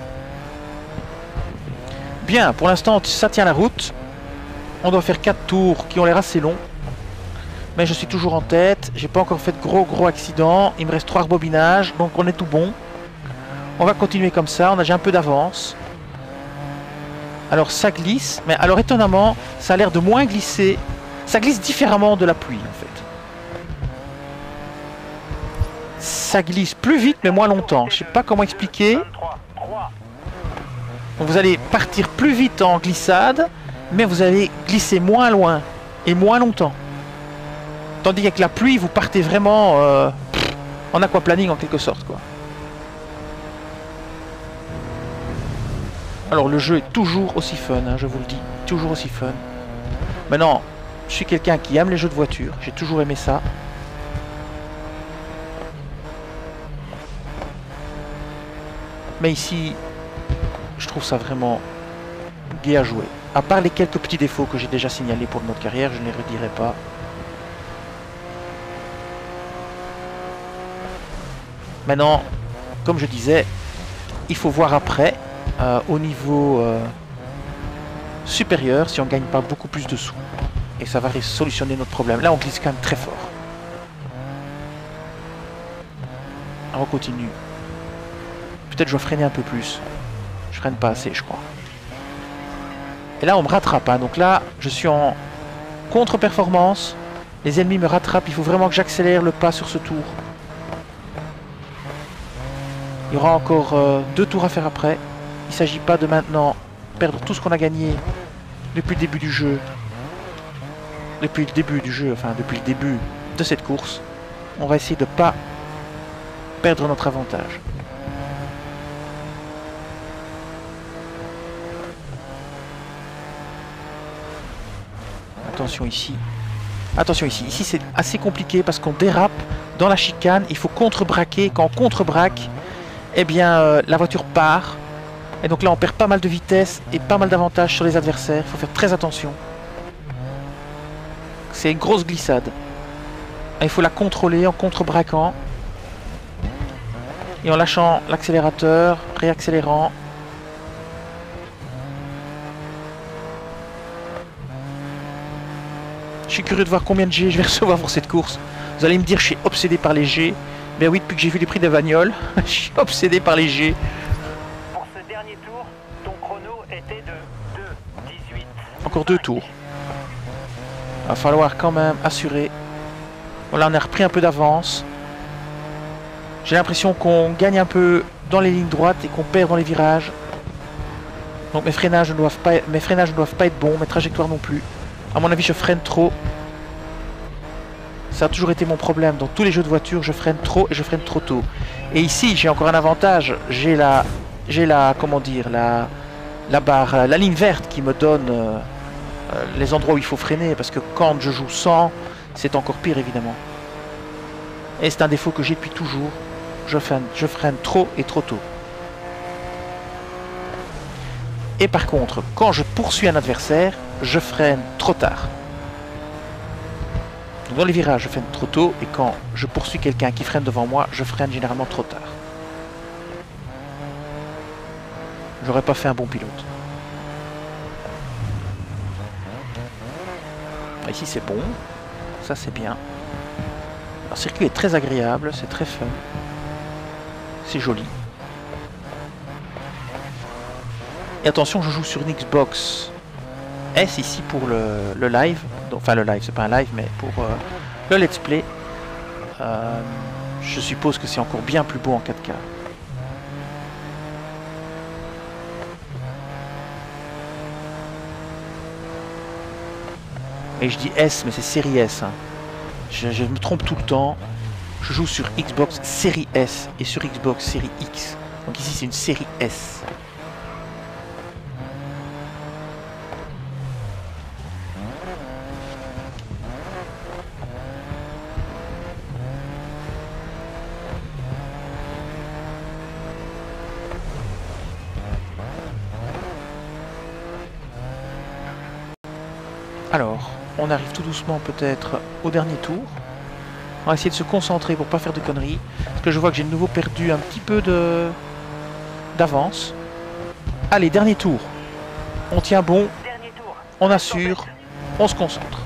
Bien, pour l'instant ça tient la route. On doit faire 4 tours qui ont l'air assez longs. Mais je suis toujours en tête, j'ai pas encore fait de gros accidents. Il me reste 3 rebobinages, donc on est tout bon. On va continuer comme ça, on a déjà un peu d'avance. Alors ça glisse, mais alors étonnamment, ça a l'air de moins glisser. Ça glisse différemment de la pluie en fait. Ça glisse plus vite mais moins longtemps. Je sais pas comment expliquer. Donc vous allez partir plus vite en glissade, mais vous allez glisser moins loin et moins longtemps. Tandis qu'avec la pluie, vous partez vraiment en aquaplaning en quelque sorte, quoi. Alors le jeu est toujours aussi fun, hein, je vous le dis, toujours aussi fun. Maintenant, je suis quelqu'un qui aime les jeux de voiture, j'ai toujours aimé ça. Mais ici, je trouve ça vraiment gai à jouer. À part les quelques petits défauts que j'ai déjà signalés pour le mode carrière, je ne les redirai pas. Maintenant, comme je disais, il faut voir après, au niveau supérieur, si on ne gagne pas beaucoup plus de sous. Et ça va solutionner notre problème. Là, on glisse quand même très fort. On continue. Peut-être je dois freiner un peu plus. Je freine pas assez, je crois. Et là, on me rattrape. Hein. Donc là, je suis en contre-performance. Les ennemis me rattrapent. Il faut vraiment que j'accélère le pas sur ce tour. Il y aura encore 2 tours à faire après. Il ne s'agit pas de maintenant perdre tout ce qu'on a gagné depuis le début du jeu. Depuis le début du jeu, enfin depuis le début de cette course. On va essayer de ne pas perdre notre avantage. Attention ici. Attention ici. Ici c'est assez compliqué parce qu'on dérape dans la chicane. Il faut contre-braquer. Quand on contre-braque, eh bien la voiture part. Et donc là on perd pas mal de vitesse et pas mal d'avantages sur les adversaires. Il faut faire très attention. C'est une grosse glissade. Et il faut la contrôler en contre-braquant. Et en lâchant l'accélérateur, réaccélérant. Je suis curieux de voir combien de G je vais recevoir pour cette course. Vous allez me dire, je suis obsédé par les G. Ben oui, depuis que j'ai vu les prix des bagnoles, je suis obsédé par les G. Pour ce dernier tour, ton chrono était de 2,18. Encore 2 tours. Il va falloir quand même assurer. Voilà, on a repris un peu d'avance. J'ai l'impression qu'on gagne un peu dans les lignes droites et qu'on perd dans les virages. Donc mes freinages ne doivent pas être bons, mes trajectoires non plus. À mon avis, je freine trop. Ça a toujours été mon problème. Dans tous les jeux de voiture, je freine trop et je freine trop tôt. Et ici, j'ai encore un avantage. J'ai la comment dire, la barre, la ligne verte qui me donne les endroits où il faut freiner. Parce que quand je joue sans, c'est encore pire évidemment. Et c'est un défaut que j'ai depuis toujours. Je freine trop et trop tôt. Et par contre, quand je poursuis un adversaire, je freine trop tard. Dans les virages, je freine trop tôt, et quand je poursuis quelqu'un qui freine devant moi, je freine généralement trop tard. J'aurais pas fait un bon pilote. Ici c'est bon, ça c'est bien. Le circuit est très agréable, c'est très fun. C'est joli. Et attention, je joue sur une Xbox S ici pour le live. Donc, enfin le live, c'est pas un live, mais pour le let's play. Je suppose que c'est encore bien plus beau en 4K. Et je dis S, mais c'est série S. Hein. Je me trompe tout le temps. Je joue sur Xbox série S et sur Xbox série X. Donc ici c'est une série S. Alors, on arrive tout doucement peut-être au dernier tour. On va essayer de se concentrer pour pas faire de conneries. Parce que je vois que j'ai de nouveau perdu un petit peu d'avance. Allez, dernier tour. On tient bon, on assure, on se concentre.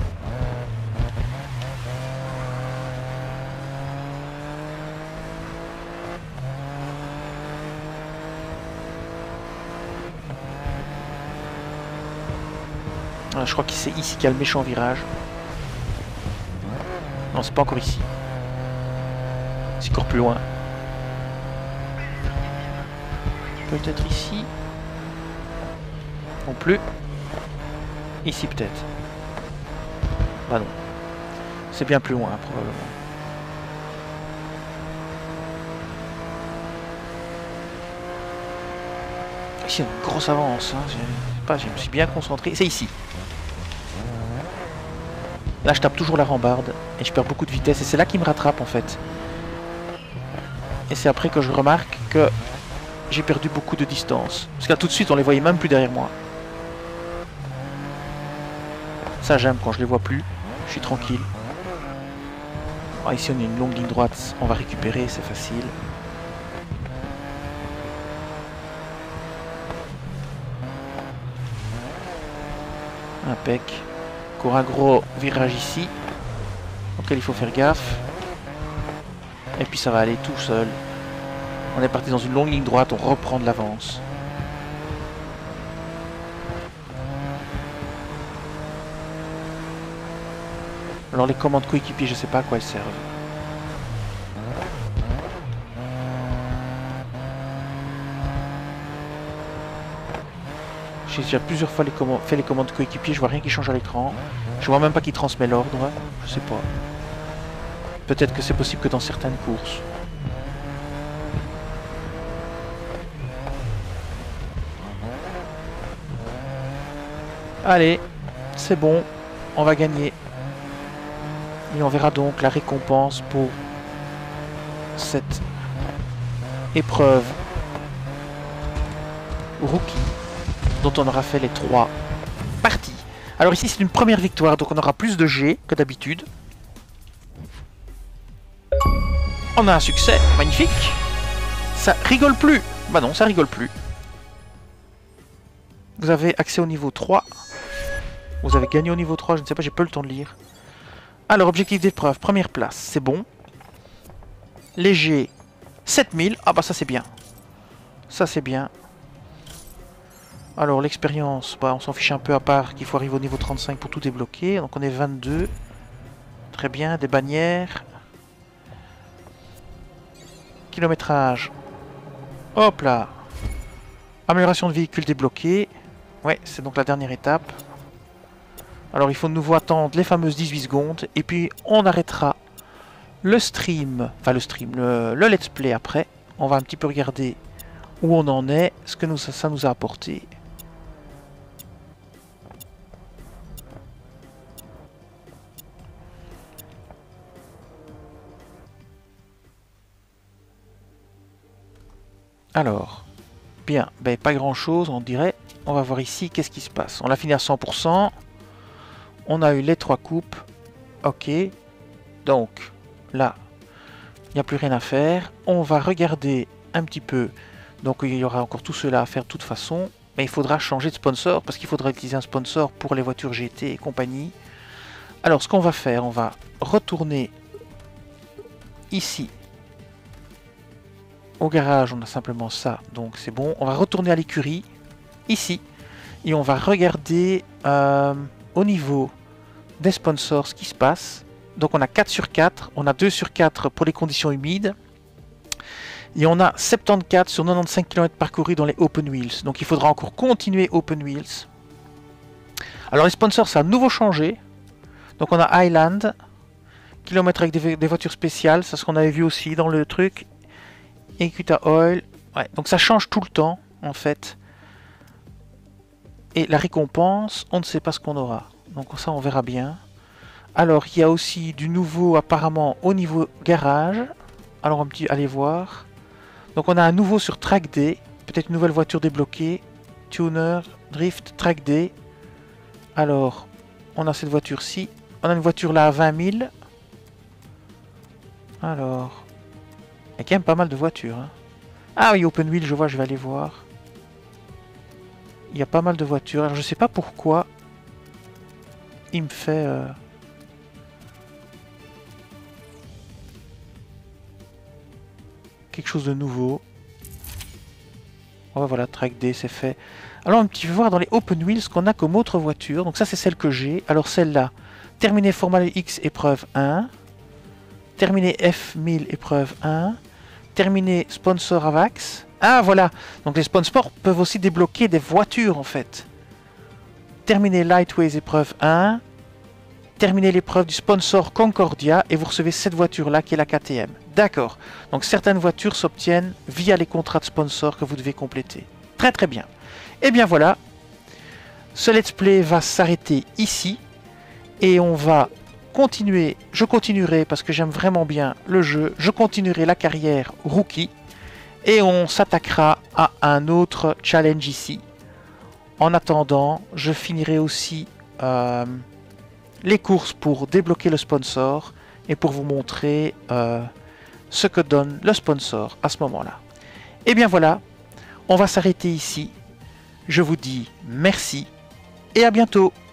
Ah, je crois que c'est ici qu'il y a le méchant virage. Non, c'est pas encore ici. C'est encore plus loin. Peut-être ici. Non plus. Ici peut-être. Bah non. C'est bien plus loin probablement. Ici, une grosse avance. Hein. Je me suis bien concentré. C'est ici. Là, je tape toujours la rambarde et je perds beaucoup de vitesse. Et c'est là qu'il me rattrape en fait. Et c'est après que je remarque que j'ai perdu beaucoup de distance. Parce que là, tout de suite, on les voyait même plus derrière moi. Ça, j'aime quand je les vois plus. Je suis tranquille. Ah, ici, on a une longue ligne droite. On va récupérer, c'est facile. Impec. Encore un gros virage ici, auquel il faut faire gaffe. Et puis ça va aller tout seul. On est parti dans une longue ligne droite, on reprend de l'avance. Alors les commandes coéquipiers, je sais pas à quoi elles servent. J'ai déjà plusieurs fois fait les commandes coéquipiers, je vois rien qui change à l'écran. Je vois même pas qui transmet l'ordre, je sais pas. Peut-être que c'est possible que dans certaines courses. Allez, c'est bon, on va gagner. Et on verra donc la récompense pour cette épreuve rookie dont on aura fait les 3 parties. Alors ici c'est une première victoire, donc on aura plus de G que d'habitude. On a un succès, magnifique. Ça rigole plus. Bah non, ça rigole plus. Vous avez accès au niveau 3. Vous avez gagné au niveau 3, je ne sais pas, j'ai pas eu le temps de lire. Alors, objectif d'épreuve, première place, c'est bon. Léger, 7000. Ah bah ça c'est bien. Ça c'est bien. Alors l'expérience, bah, on s'en fiche un peu à part qu'il faut arriver au niveau 35 pour tout débloquer. Donc on est 22. Très bien, des bannières. Kilométrage. Hop là. Amélioration de véhicule débloquée. Ouais, c'est donc la dernière étape. Alors il faut de nouveau attendre les fameuses 18 secondes. Et puis on arrêtera le stream. Enfin le let's play après. On va un petit peu regarder où on en est. Ce que ça nous a apporté. Alors, bien, ben, pas grand chose on dirait. On va voir ici qu'est-ce qui se passe. On l'a fini à 100%. On a eu les 3 coupes. Ok. Donc, là, il n'y a plus rien à faire. On va regarder un petit peu. Donc, il y aura encore tout cela à faire de toute façon. Mais il faudra changer de sponsor parce qu'il faudra utiliser un sponsor pour les voitures GT et compagnie. Alors, ce qu'on va faire, on va retourner ici. Au garage, on a simplement ça, donc c'est bon. On va retourner à l'écurie, ici, et on va regarder au niveau des sponsors ce qui se passe. Donc on a 4 sur 4, on a 2 sur 4 pour les conditions humides, et on a 74 sur 95 km parcourus dans les Open Wheels. Donc il faudra encore continuer Open Wheels. Alors les sponsors, ça a de nouveau changé. Donc on a Highland, kilomètres avec des voitures spéciales, c'est ce qu'on avait vu aussi dans le truc. Equita Oil, ouais, donc ça change tout le temps en fait. Et la récompense, on ne sait pas ce qu'on aura. Donc ça on verra bien. Alors il y a aussi du nouveau apparemment au niveau garage. Alors on peut aller voir. Donc on a un nouveau sur Track Day. Peut-être une nouvelle voiture débloquée. Tuner, Drift, Track Day. Alors on a cette voiture-ci. On a une voiture là à 20 000. Alors... il y a quand même pas mal de voitures. Hein. Ah oui, Open Wheel, je vois, je vais aller voir. Il y a pas mal de voitures. Alors je sais pas pourquoi il me fait... quelque chose de nouveau. Oh voilà, Track Day, c'est fait. Alors un petit peu voir dans les Open Wheels ce qu'on a comme autre voiture. Donc ça c'est celle que j'ai. Alors celle-là, terminée Formula X épreuve 1. Terminé F1000 épreuve 1. Terminé sponsor Avax. Ah voilà, donc les sponsors peuvent aussi débloquer des voitures en fait. Terminé Lightways épreuve 1. Terminé l'épreuve du sponsor Concordia et vous recevez cette voiture là qui est la KTM. D'accord, donc certaines voitures s'obtiennent via les contrats de sponsor que vous devez compléter. Très très bien. Et bien voilà, ce let's play va s'arrêter ici et on va continuer, je continuerai parce que j'aime vraiment bien le jeu, je continuerai la carrière rookie et on s'attaquera à un autre challenge ici. En attendant, je finirai aussi les courses pour débloquer le sponsor et pour vous montrer ce que donne le sponsor à ce moment-là. Et bien voilà, on va s'arrêter ici. Je vous dis merci et à bientôt.